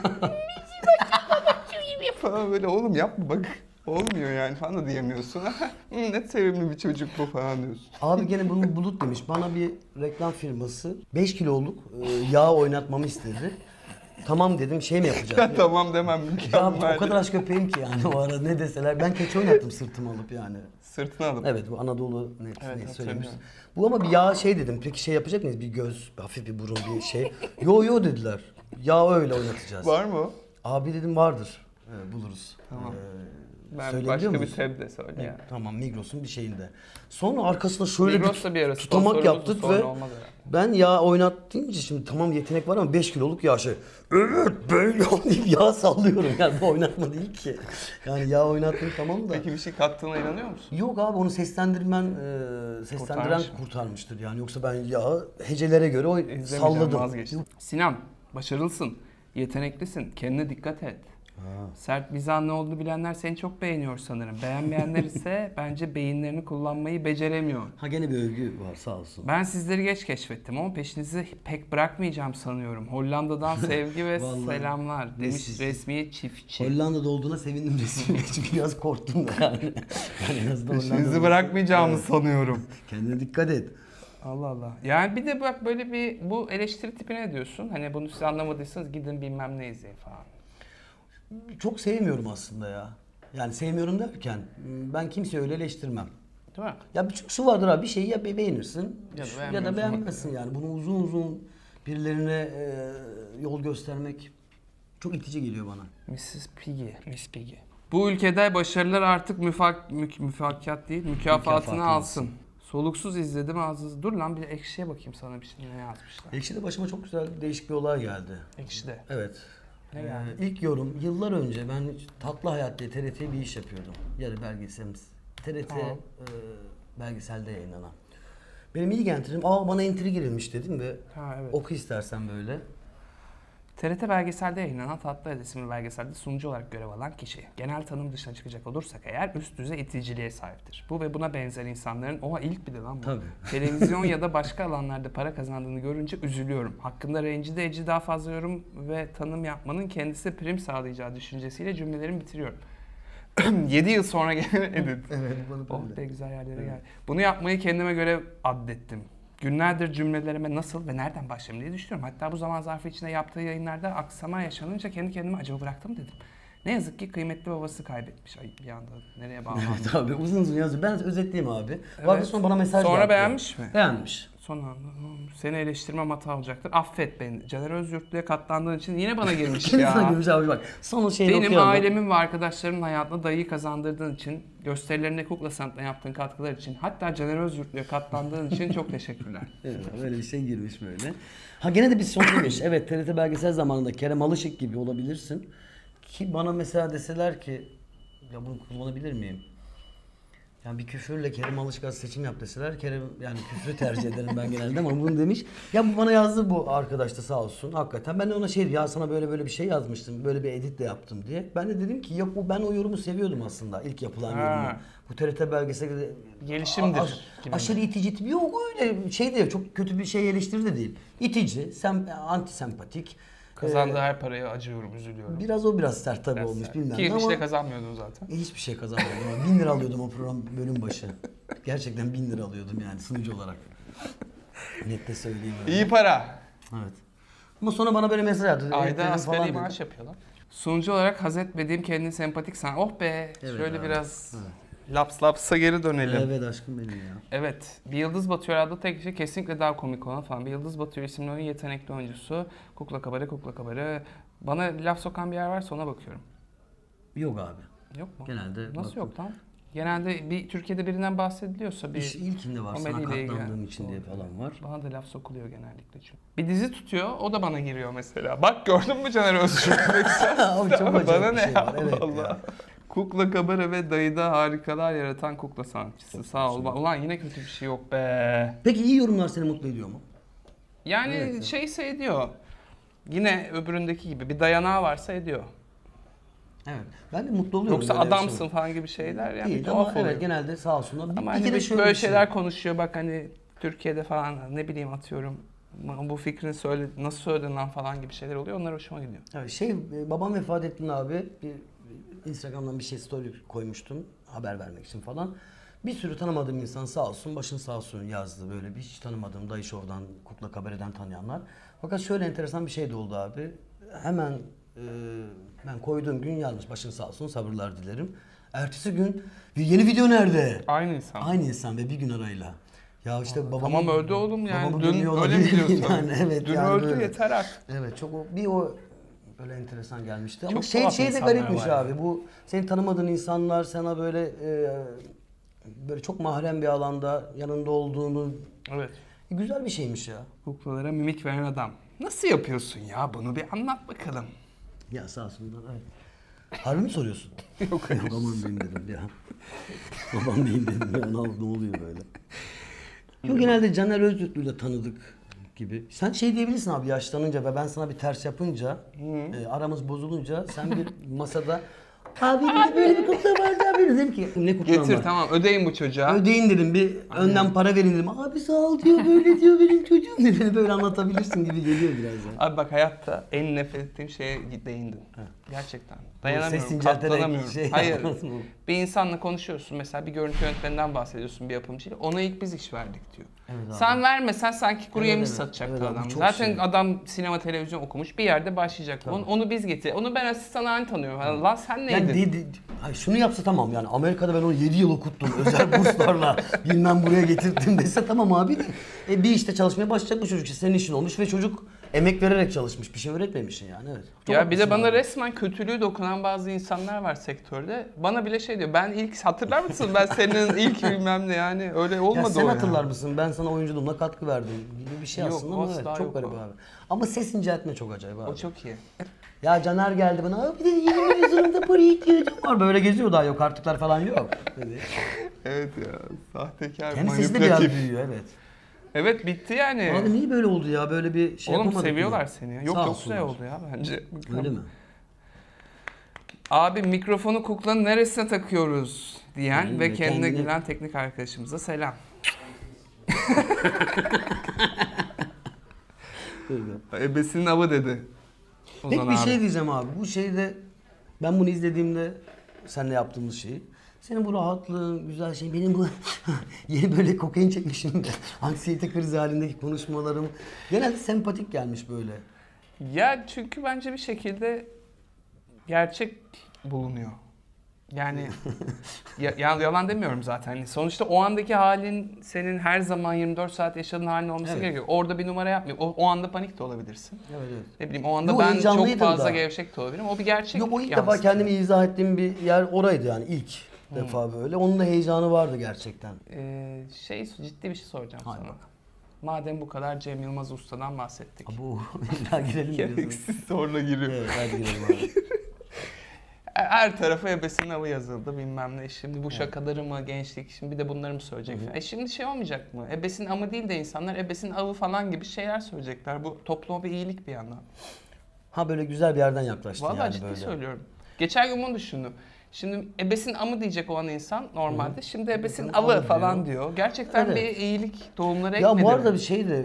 falan böyle oğlum yapma bak. Olmuyor yani falan da diyemiyorsun. Ne sevimli bir çocuk bu falan diyorsun. Abi gene bunu Bulut demiş. Bana bir reklam firması 5 kiloluk yağ oynatmamı istedi. Tamam dedim, şey mi yapacağız? Ya tamam demem Ya mükemmel. o kadar aç köpeğim ki yani o ara ne deseler. Ben keçi oynattım sırtıma alıp yani. Sırtına alıp. Evet, bu Anadolu ne Evet, söylemiş. hatırlıyorum. Bu ama bir yağ şey dedim. Peki şey yapacak mıyız? Bir göz, hafif bir burun, bir şey. Yo dediler. Yağ öyle oynatacağız. Var mı o? Abi dedim vardır. Buluruz. Tamam. Ben Söyleyebiliyor başka bir muyuz? sebze söyle ya. Tamam, Migros'un bir şeyinde. Sonra arkasına şöyle Migros'ta bir ara tutamak sponsorumuz yaptık sonra ve olmaz herhalde. ben yağ oynattığınca şimdi tamam yetenek var ama 5 kiloluk yağ şey. Evet böyle deyip yağ sallıyorum yani bu oynatma değil ki. Yani yağ oynattım tamam da. Peki bir şey kattığına inanıyor musun? Yok abi onu seslendiren Kurtarmış mı? kurtarmıştır yani. Yoksa ben yağı hecelere göre İzlemeyeceğim, salladım. vazgeçtim. Sinan, başarılısın, yeteneklisin, kendine dikkat et. Sert mizahın ne olduğunu bilenler seni çok beğeniyor sanırım. Beğenmeyenler ise bence beyinlerini kullanmayı beceremiyor. Ha gene bir övgü var sağ olsun. Ben sizleri geç keşfettim ama peşinizi pek bırakmayacağım sanıyorum. Hollanda'dan sevgi ve Vallahi. selamlar demiş siz- resmi çiftçi. Hollanda'da olduğuna sevindim resmen. Çünkü biraz korktum da yani. Yani en azından Peşinizi Hollanda'da- bırakmayacağımı Evet. sanıyorum. Kendine dikkat et. Allah Allah. Yani bir de bak böyle bir bu eleştiri tipine ne diyorsun? Hani bunu siz anlamadıysanız gidin bilmem ne izleyin falan. Çok sevmiyorum aslında ya. Yani sevmiyorum derken ben kimseyi öyle eleştirmem. Değil mi? Ya çünkü şu vardır abi bir şeyi ya beğenirsin Ya da ya beğenmiyorsun. da beğenmezsin yani. Bunu uzun uzun birilerine yol göstermek çok itici geliyor bana. Mrs. Piggy. Miss Piggy. Bu ülkede başarılar artık müfakkat değil, mükafatını Mükafatını alsın. Soluksuz izledim ağzınızı. Dur lan bir ekşiye bakayım sana bir şey ne yazmışlar. Ekşi'de başıma çok güzel değişik bir olay geldi. Ekşide. Evet. Ne geldi? İlk yorum yıllar önce ben Tatlı Hayat diye TRT'ye bir iş yapıyordum. Yarı belgeselimiz. TRT Tamam. belgeselde yayınlanan. Benim ilk entrim, bana entry girilmiş dedim ve Ha evet. oku istersen böyle. TRT belgeselde yayınlanan Tatlı Hayat isimli belgeselde sunucu olarak görev alan kişi. Genel tanım dışına çıkacak olursak eğer üst düzey iticiliğe sahiptir. Bu ve buna benzer insanların, oha ilk bir de lan bu. Tabii. Televizyon ya da başka alanlarda para kazandığını görünce üzülüyorum. Hakkında rencide edici daha fazla yorum ve tanım yapmanın kendisi prim sağlayacağı düşüncesiyle cümlelerimi bitiriyorum. 7 yıl sonra edin. Evet, bana Oh böyle. be güzel yerlere geldi. Bunu yapmayı kendime göre addettim. Günlerdir cümlelerime nasıl ve nereden başlayayım diye düşünüyorum. Hatta bu zaman zarfı içinde yaptığı yayınlarda aksama yaşanınca kendi kendime acaba bıraktım dedim. Ne yazık ki kıymetli babası kaybetmiş. Ay bir anda nereye bağlandı? Evet abi uzun uzun yazıyor. Ben özetleyeyim abi. Evet. Vardı sonra bana mesaj Sonra geldi. beğenmiş mi? Beğenmiş. Son anda seni eleştirmem hata olacaktır. Affet beni. Caner Özyurtlu'ya katlandığın için yine bana girmiş Kendisine ya. girmiş abi bak. Son şeyini Benim okuyalım. ailemin ve arkadaşlarımın hayatına dayıyı kazandırdığın için, gösterilerine kukla sanatına yaptığın katkılar için, hatta Caner Özyurtlu'ya katlandığın için çok teşekkürler. Evet, böyle bir şey girmiş böyle. Ha gene de bir son demiş. Evet TRT belgesel zamanında Kerem Alışık gibi olabilirsin. Ki bana mesela deseler ki ya bunu kullanabilir miyim? Yani bir küfürle Kerem Alışık seçim yap deseler Kerem yani küfrü tercih ederim ben genelde ama bunu demiş. Ya bu bana yazdı bu arkadaş da sağ olsun hakikaten. Ben de ona ya sana böyle bir şey yazmıştım. Böyle bir edit de yaptım diye. Ben de dedim ki yok bu ben o yorumu seviyordum aslında ilk yapılan Ha. yorumu. Bu TRT belgeseli Gelişimdir gibi. aşırı itici tipi yok öyle şey de yok. Çok kötü bir şey eleştiri de değil. İtici, anti sempatik. Kazandığı her paraya acıyorum, üzülüyorum. Biraz sert tabii Biraz olmuş sert. bilmem Ki ne ama işte kazanmıyordun zaten. hiçbir şey kazanmadım. 1000 lira alıyordum o program bölüm başı. Gerçekten 1000 lira alıyordum yani sunucu olarak. Net de söyleyeyim. öyle. İyi para. Evet. Ama sonra bana böyle mesaj attı. Ayda "Evet, asgari dedi." maaş yapıyorlar. Sunucu olarak haz etmediğim kendini sempatik san. Oh be. Evet Şöyle abi. biraz lapsa geri dönelim. Evet aşkım benim ya. Evet. Bir Yıldız Batıyor adlı tek kişi kesinlikle daha komik olan falan. Bir Yıldız Batıyor isimli oyun yetenekli oyuncusu. Kukla kabarı. Bana laf sokan bir yer varsa ona bakıyorum. Yok abi. Yok mu? Genelde Nasıl baktım. yok lan? Genelde bir Türkiye'de birinden bahsediliyorsa bir İlkinde var sana komediyle ilgili. katlandığım için diye falan var. Bana da laf sokuluyor genellikle çünkü. Bir dizi tutuyor, o da bana giriyor mesela. Bak gördün mü Caner Özgür? Abi çok acayip Bana bir ne şey var, evet Allah Allah. ya. Kukla Kabara ve Dayı'da harikalar yaratan kukla sanatçısı. Sağ ol. Ulan yine kötü bir şey yok be. Peki iyi yorumlar seni mutlu ediyor mu? Yani Evet. şeyse ediyor. Yine öbüründeki gibi bir dayanağı varsa ediyor. Evet. Ben de mutlu oluyorum. Yoksa böyle adamsın yaşamak. falan gibi şeyler yani Değil tuhaf ama oluyor. evet, genelde sağ olsunlar. Ama Bir hani kere bir şöyle böyle bir şey. şeyler konuşuyor bak hani Türkiye'de falan ne bileyim atıyorum bu fikrini söyle nasıl söyledin lan falan gibi şeyler oluyor. Onlar hoşuma gidiyor. Evet, babam vefat ettiğinde abi Instagram'dan bir şey story koymuştum haber vermek için falan. Bir sürü tanımadığım insan sağ olsun başın sağ olsun yazdı, böyle bir hiç tanımadığım Dayı Show'dan, Kukla Kabare'den tanıyanlar. Fakat şöyle enteresan bir şey de oldu abi. Hemen ben koyduğum gün yazmış başın sağ olsun, sabırlar dilerim. Ertesi gün yeni video nerede? Aynı insan. Aynı insan ve bir gün arayla. Ya işte babamı, Tamam öldü oğlum yani. babamı Dün gömüyor öyle mi olabilir diyorsun? yani, evet, Dün yani öldü böyle. yeter artık. Evet, çok o böyle enteresan gelmişti. Ama Çok şey tuhaf de insanlar garipmiş var abi. Bu senin tanımadığın insanlar sana böyle çok mahrem bir alanda yanında olduğunu, Evet. güzel bir şeymiş ya. Kuklalara mimik veren adam. Nasıl yapıyorsun ya bunu bir anlat bakalım. Ya sağ olsunlar, evet. Harbi mi soruyorsun? Yok aman diyeyim dedim ya. Aman diyeyim dedim ya. Ne oluyor böyle? Yok, genelde Caner Öztürk'le tanıdık gibi. Sen şey diyebilirsin abi, yaşlanınca ve ben sana bir ters yapınca, aramız bozulunca sen bir masada abi bir de böyle bir kukla vardı abi, dedim ki ne kuklam Getir var? tamam ödeyin bu çocuğa. Ödeyin dedim, bir önden para verin dedim. Abi sağ ol diyor, böyle diyor benim çocuğum dedi. Böyle anlatabilirsin gibi geliyor biraz ya. Abi bak hayatta en nefret ettiğim şeye değindin. Gerçekten. Dayanamıyorum, ses incelterek katlanamıyorum. şey Hayır, yapmasın mı? bir insanla konuşuyorsun mesela bir görüntü yönetmeninden bahsediyorsun bir yapımcıyla. Ona ilk biz iş verdik diyor. Evet abi. Sen vermesen sanki kuru Evet, yemiş evet. satacaktı Evet abi, adam. çok Zaten şey. adam sinema televizyon okumuş bir yerde başlayacak. Onu biz getir. Onu ben asistan halini tanıyorum. Yani, lan sen neydin? Yani hayır, şunu yapsa tamam, yani Amerika'da ben onu 7 yıl okuttum özel burslarla bilmem buraya getirdim dese tamam abi de. Bir işte çalışmaya başlayacak bu çocuk, işte senin işin olmuş ve çocuk emek vererek çalışmış, bir şey öğretmemişsin yani, evet. Çok Ya bir de haklısın bana abi. resmen kötülüğü dokunan bazı insanlar var sektörde. Bana bile şey diyor. Ben ilk hatırlar mısın? Ben senin ilk bilmem ne yani. Öyle olmadı Ya sen o hatırlar yani. mısın? Ben sana oyunculuğumla katkı verdim gibi bir şey Yok, aslında, ama asla evet, yok çok garip o. abi. Ama ses inceltme çok acayip abi. O çok iyi. Ya Caner geldi bana, abi dedi 20 yüzyılında paraya ihtiyacım var. Böyle geziyor, daha yok artıklar falan yok dedi. Evet ya, sahtekar, Kendi sesi de biraz manipülatif. büyüyor, evet. Evet bitti yani. Abi niye böyle oldu ya? Böyle bir şey Oğlum yapamadık seviyorlar mı? seni ya. Yok Sağ çok güzel olsunlar. oldu ya bence. Öyle mi? Abi mikrofonu kuklanın neresine takıyoruz diyen Yani ve kendine kendine- gülen teknik arkadaşımıza selam. Öyle. Ebesinin avı dedi. Ozan Peki bir abi. şey diyeceğim abi. Bu şeyde ben bunu izlediğimde seninle yaptığımız şeyi, senin bu rahatlığın, güzel şey, benim bu yeni böyle kokain çekmişim de anksiyete krizi halindeki konuşmalarım genelde sempatik gelmiş böyle. Ya çünkü bence bir şekilde gerçek bulunuyor. Yani yalan demiyorum zaten. Hani sonuçta o andaki halin senin her zaman 24 saat yaşadığın halin olması Evet. gerekiyor. Orada bir numara yapmıyor. O anda panik de olabilirsin. Evet, evet. Ne bileyim o anda Yo, ben çok heyecanlıydım fazla da. gevşek de olabilirim. O bir gerçek. Yok, o ilk defa yansıtıyor. kendimi izah ettiğim bir yer oraydı yani, ilk defa böyle. Onun da heyecanı vardı gerçekten. Ciddi bir şey soracağım Hayır. sana. Madem bu kadar Cem Yılmaz Usta'dan bahsettik. Bu daha girelim diyorsun. Gereksiz zorla giriyor. Evet, hadi girelim abi. Her tarafa ebesinin avı yazıldı bilmem ne. Şimdi bu şakaları mı gençlik şimdi bir de bunları mı söyleyecek? Şimdi şey olmayacak mı? Ebesinin amı değil de insanlar ebesinin avı falan gibi şeyler söyleyecekler. Bu topluma bir iyilik bir yandan. Ha, böyle güzel bir yerden yaklaştın Vallahi yani ciddi böyle. söylüyorum. Geçen gün bunu düşündüm. Şimdi ebesinin amı diyecek olan insan normalde. Şimdi ebesinin Ebesinin avı avı falan diyor. diyor. Gerçekten Evet. bir iyilik tohumları Ya ekmedi bu arada mi? bir şey de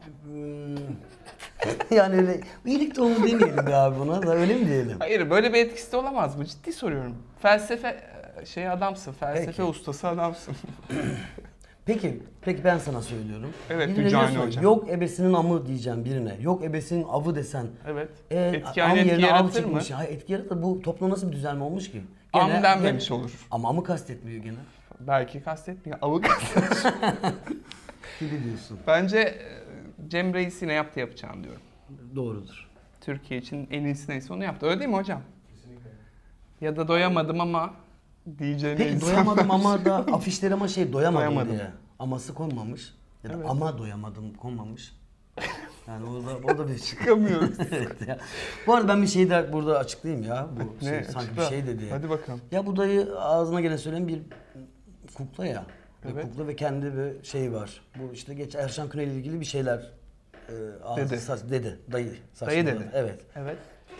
yani öyle iyilik tohumu demeyelim be abi buna da, öyle mi diyelim? Hayır böyle bir etkisi de olamaz mı? Ciddi soruyorum. Felsefe adamsın. Felsefe Peki. ustası adamsın. Peki ben sana söylüyorum. Evet, Birine Tüccar diyorsun, Hocam. yok ebesinin amı diyeceğim birine. Yok ebesinin avı desen. Evet. Etki aynı etki yaratır mı? Hayır, etki yaratır. Bu toplumda nasıl bir düzenleme olmuş ki? Am denmemiş olur. Ama amı kastetmiyor gene. Belki kastetmiyor. Avı kastetmiyor. Gibi diyorsun. Bence Cem Reis yine yaptı yapacağım diyorum. Doğrudur. Türkiye için en iyisi neyse onu yaptı. Öyle değil mi hocam? Ya da doyamadım ama diyeceğine Peki insan doyamadım var. ama da afişler ama doyamadım, Doyamadım. diye. Aması konmamış. Ya da Evet. ama doyamadım konmamış. Yani o da bir Çıkamıyoruz. Evet ya. Bu arada ben bir şeyi de burada açıklayayım ya. Bu Ne? sanki bir Açıkla. şey dedi. Hadi bakalım. Ya bu dayı ağzına gelen söyleyen bir kukla ya. Ve Evet. kukla ve kendi bir şeyi var. Bu işte geç Erşan Kuneri ile ilgili bir şeyler Dedi. dedi. Dayı. Dayı saçmaladı. dedi. Evet. Evet.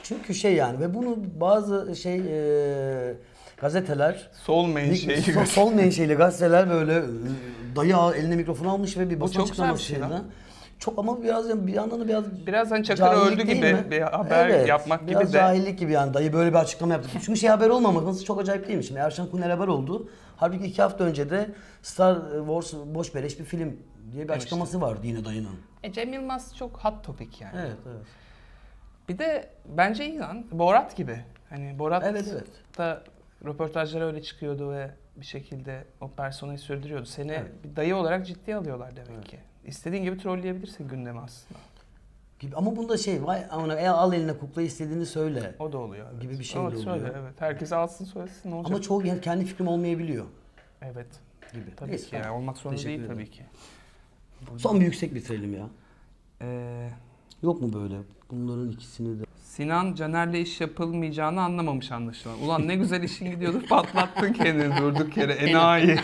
Çünkü şey yani ve bunu bazı gazeteler Sol menşei. sol menşeli gazeteler böyle dayı eline mikrofon almış ve bir basın çok güzel bir açıklaması şey şeyden. lan. Çok ama biraz bir yandan da Biraz hani Çakır cahillik öldü değil gibi mi? bir haber yapmak gibi biraz de. cahillik gibi yani dayı böyle bir açıklama yaptı. Çünkü şey haber olmaması çok acayip değil mi? Şimdi Erşan Kuneri haber oldu. Halbuki 2 hafta önce de Star Wars boş beleş bir film diye bir açıklaması vardı yine dayının. Cem Yılmaz çok hot topic yani. Evet evet. Bir de bence iyi lan. Borat gibi. Hani Borat Evet, evet. da röportajlara öyle çıkıyordu ve bir şekilde o personayı sürdürüyordu. Seni Evet. bir dayı olarak ciddiye alıyorlar demek ki. İstediğin gibi trolleyebilirsin gündemi aslında. Gibi. Ama bunda şey vay amına al eline kuklayı istediğini söyle. O da oluyor. Evet. Gibi bir şey Evet, de söyle, oluyor. evet. Herkes alsın söylesin ne olacak? Ama çoğu yani kendi fikrim olmayabiliyor Evet. gibi. Tabii Neyse, ki yani olmak zorunda Teşekkür değil ederim. tabii ki. Son bir yüksek bitirelim ya. Ee, Yok mu böyle? Bunların ikisini de. Sinan Caner'le iş yapılmayacağını anlamamış anlaşılan. Ulan ne güzel işin gidiyordu patlattın kendini durduk yere enayi.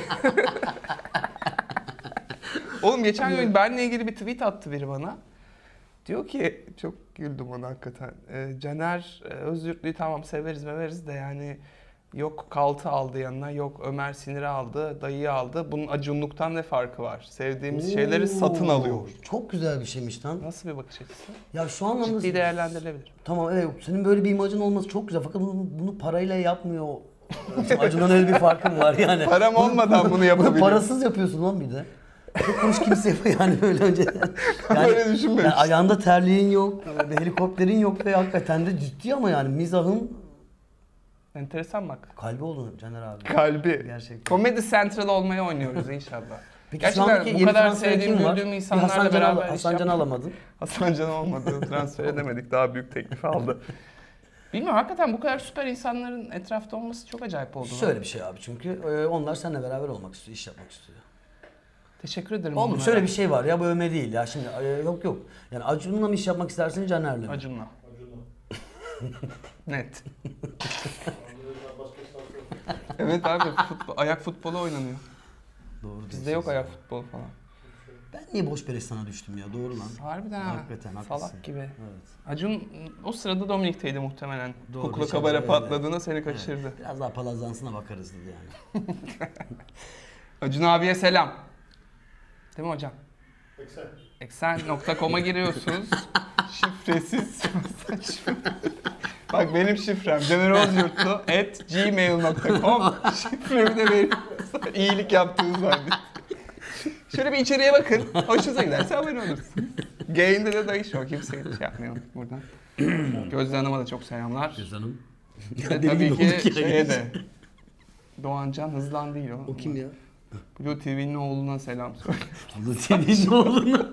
Oğlum geçen gün benle ilgili bir tweet attı biri bana. Diyor ki çok güldüm ona hakikaten. Caner Özyurtlu'yu tamam severiz de yani yok Kalt'ı aldı yanına, yok Ömer Sinir'i aldı, dayıyı aldı. Bunun acunluktan ne farkı var? Sevdiğimiz şeyleri satın alıyor. Çok güzel bir şeymiş lan. Nasıl bir bakış açısı? Ya şu anlamda Ciddi değerlendirilebilir. tamam evet senin böyle bir imajın olması çok güzel fakat bunu parayla yapmıyor. Acından öyle bir farkın var yani. Param olmadan bunu yapabiliyorum. Parasız yapıyorsun lan bir de. Tek kuruş kimse yapıyor yani böyle önceden. Yani, Böyle düşünmemiştim. yani ayağında terliğin yok, bir helikopterin yok ve hakikaten de ciddi ama yani mizahın Enteresan bak. kalbi oldun Caner abi. Kalbi. Gerçekten. Comedy Central olmaya oynuyoruz inşallah. Peki şu Gerçekten andaki bu yeni kadar transfer sevdiğim, kim var? güldüğüm Bir insanlarla beraber iş Hasan Can'ı yapmak. alamadın. Hasan Can olmadı. Transfer edemedik. Daha büyük teklif aldı. Bilmiyorum hakikaten bu kadar süper insanların etrafta olması çok acayip oldu. Şöyle bir şey abi çünkü onlar seninle beraber olmak istiyor, iş yapmak istiyor. Teşekkür ederim. Oğlum onlara. şöyle bir şey var ya bu övme değil ya şimdi yok. Yani Acun'la mı iş yapmak istersin Caner'le mi? Acun'la. Net. Evet abi ayak futbolu oynanıyor. Doğru Bizde diyorsun yok sen. ayak futbolu falan. Ben niye boş beleş sana düştüm ya doğru lan. Harbiden ha. Hakikaten haklısın. Salak gibi. Evet. Acun o sırada Dominik'teydi muhtemelen. Doğru, Kukla bir kabara şey patladığında seni kaçırdı. Evet. Biraz daha palazansına bakarız dedi yani. Acun abiye selam. Değil mi hocam? Eksen.com'a giriyorsunuz. Şifresiz. Bak benim şifrem canerozyurtlu@gmail.com. Şifremi de veriyorum. İyilik yaptığınız zannet. Şöyle bir içeriye bakın. Hoşunuza giderse abone olursunuz. Gain'de de dayı show. Kimse şey yapmıyor buradan. Gözde Hanım'a da çok selamlar. Hanım. Bir de tabii ki şeye de. Doğancan Hızlan değil o. O kim ya? Blue TV'nin oğluna selam söyle. Bu senin oğlunu.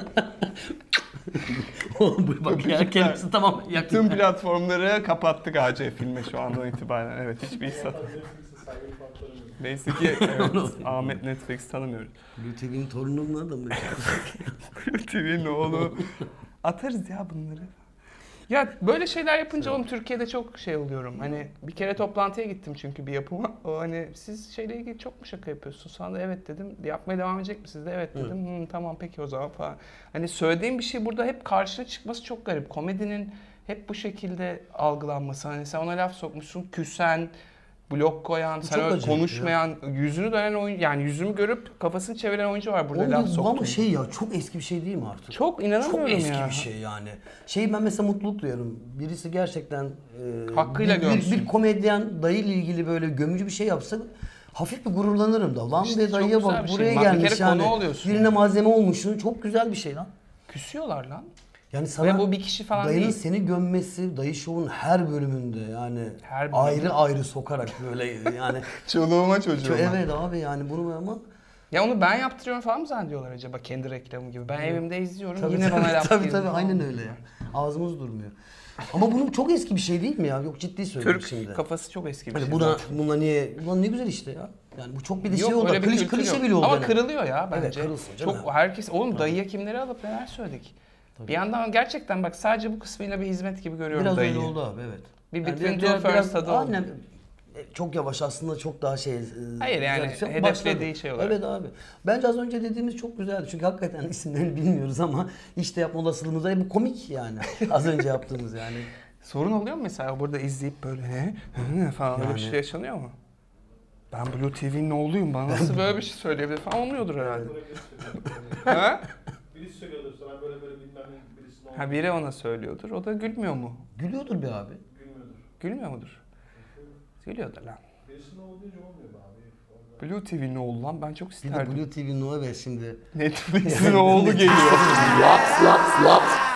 Oğlum bak ya kendisi tamam. Tüm platformları kapattık AC Film'e şu andan itibaren. Evet hiçbir iş satmıyor. Neyse ki evet, Ahmet Netflix tanımıyoruz. Blue TV'nin torununun adamı. Blue TV'nin oğlu. Atarız ya bunları. Ya böyle şeyler yapınca oğlum Türkiye'de çok şey oluyorum. Hani bir kere toplantıya gittim çünkü bir yapıma. O hani siz şeyle ilgili çok mu şaka yapıyorsunuz? Sonra da evet dedim. Yapmaya devam edecek misiniz de evet dedim. Tamam peki o zaman falan. Hani söylediğim bir şey burada hep karşına çıkması çok garip. Komedinin hep bu şekilde algılanması. Hani sen ona laf sokmuşsun, küsen, blok koyan, sen çok öyle acayip konuşmayan, yüzünü dönen oyuncu, yani yüzümü görüp kafasını çeviren oyuncu var burada laf Bu soktuğum. ama şey ya çok eski bir şey değil mi artık? Çok inanamıyorum Çok eski ya. bir şey yani. Ben mesela mutluluk duyuyorum. Birisi gerçekten Hakkıyla gömsün. bir komedyen dayıyla ilgili böyle gömücü bir şey yapsa hafif bir gururlanırım da. Lan İşte be çok dayıya güzel bak bir şey. buraya Bak bir gelmiş kere konu yani. oluyorsun. Birine malzeme olmuşsun. Çok güzel bir şey lan. Küsüyorlar lan. Yani sana Ve bu bir kişi falan dayının değil. seni gömmesi Dayı Show'un her bölümünde yani Her bölümde. ayrı ayrı sokarak böyle yani. Çoluğuma çocuğuma. Evet abi yani bunu ama Ya onu ben yaptırıyorum falan mı zannediyorlar acaba kendi reklamı gibi? Ben evimde izliyorum tabii, yine bana laf tabii, geliyor. aynen öyle ya. Ağzımız durmuyor. Ama bunun çok eski bir şey değil mi ya? Yok ciddi söylüyorum Türk şimdi. kafası çok eski bir Hani şey buna zaten. buna ne güzel işte ya. Yani bu çok bir de Yok şey oldu. öyle bir kültür Klişe yok. bile oldu. Ama yani. kırılıyor ya bence. Evet, kırılsın canım Çok ya. herkes oğlum dayıya kimleri alıp neler söyledik. Bir yandan gerçekten bak sadece bu kısmıyla bir hizmet gibi görüyorum Biraz dayıyı. öyle oldu abi evet. Bir between two ferns tadı oldu. Aynen. Çok yavaş aslında çok daha Hayır yani güzel. hedeflediği Başladı. şey olarak. Evet abi. Bence az önce dediğimiz çok güzeldi. Çünkü hakikaten isimlerini bilmiyoruz ama işte yapma olasılığımız da bu komik yani. Az önce yaptığımız yani. Sorun oluyor mu mesela burada izleyip böyle he falan öyle bir şey yaşanıyor mu? Ben Blue TV'nin oğluyum, bana nasıl böyle bir şey söyleyebilir falan olmuyordur herhalde. Ha? Birisi söylüyordur sana böyle bilmem ne birisinin olduğunu. Ha biri ona söylüyordur, o da gülmüyor mu? Gülüyordur be abi. Gülmüyordur. Gülmüyor mudur? Gülüyordur lan. Birisinin olduğu deyince olmuyor be abi. Blue TV'nin oğlu lan, ben çok Bir de isterdim. Blue TV'nin o ver şimdi. Netflix'in oğlu geliyor. Laps laps laps.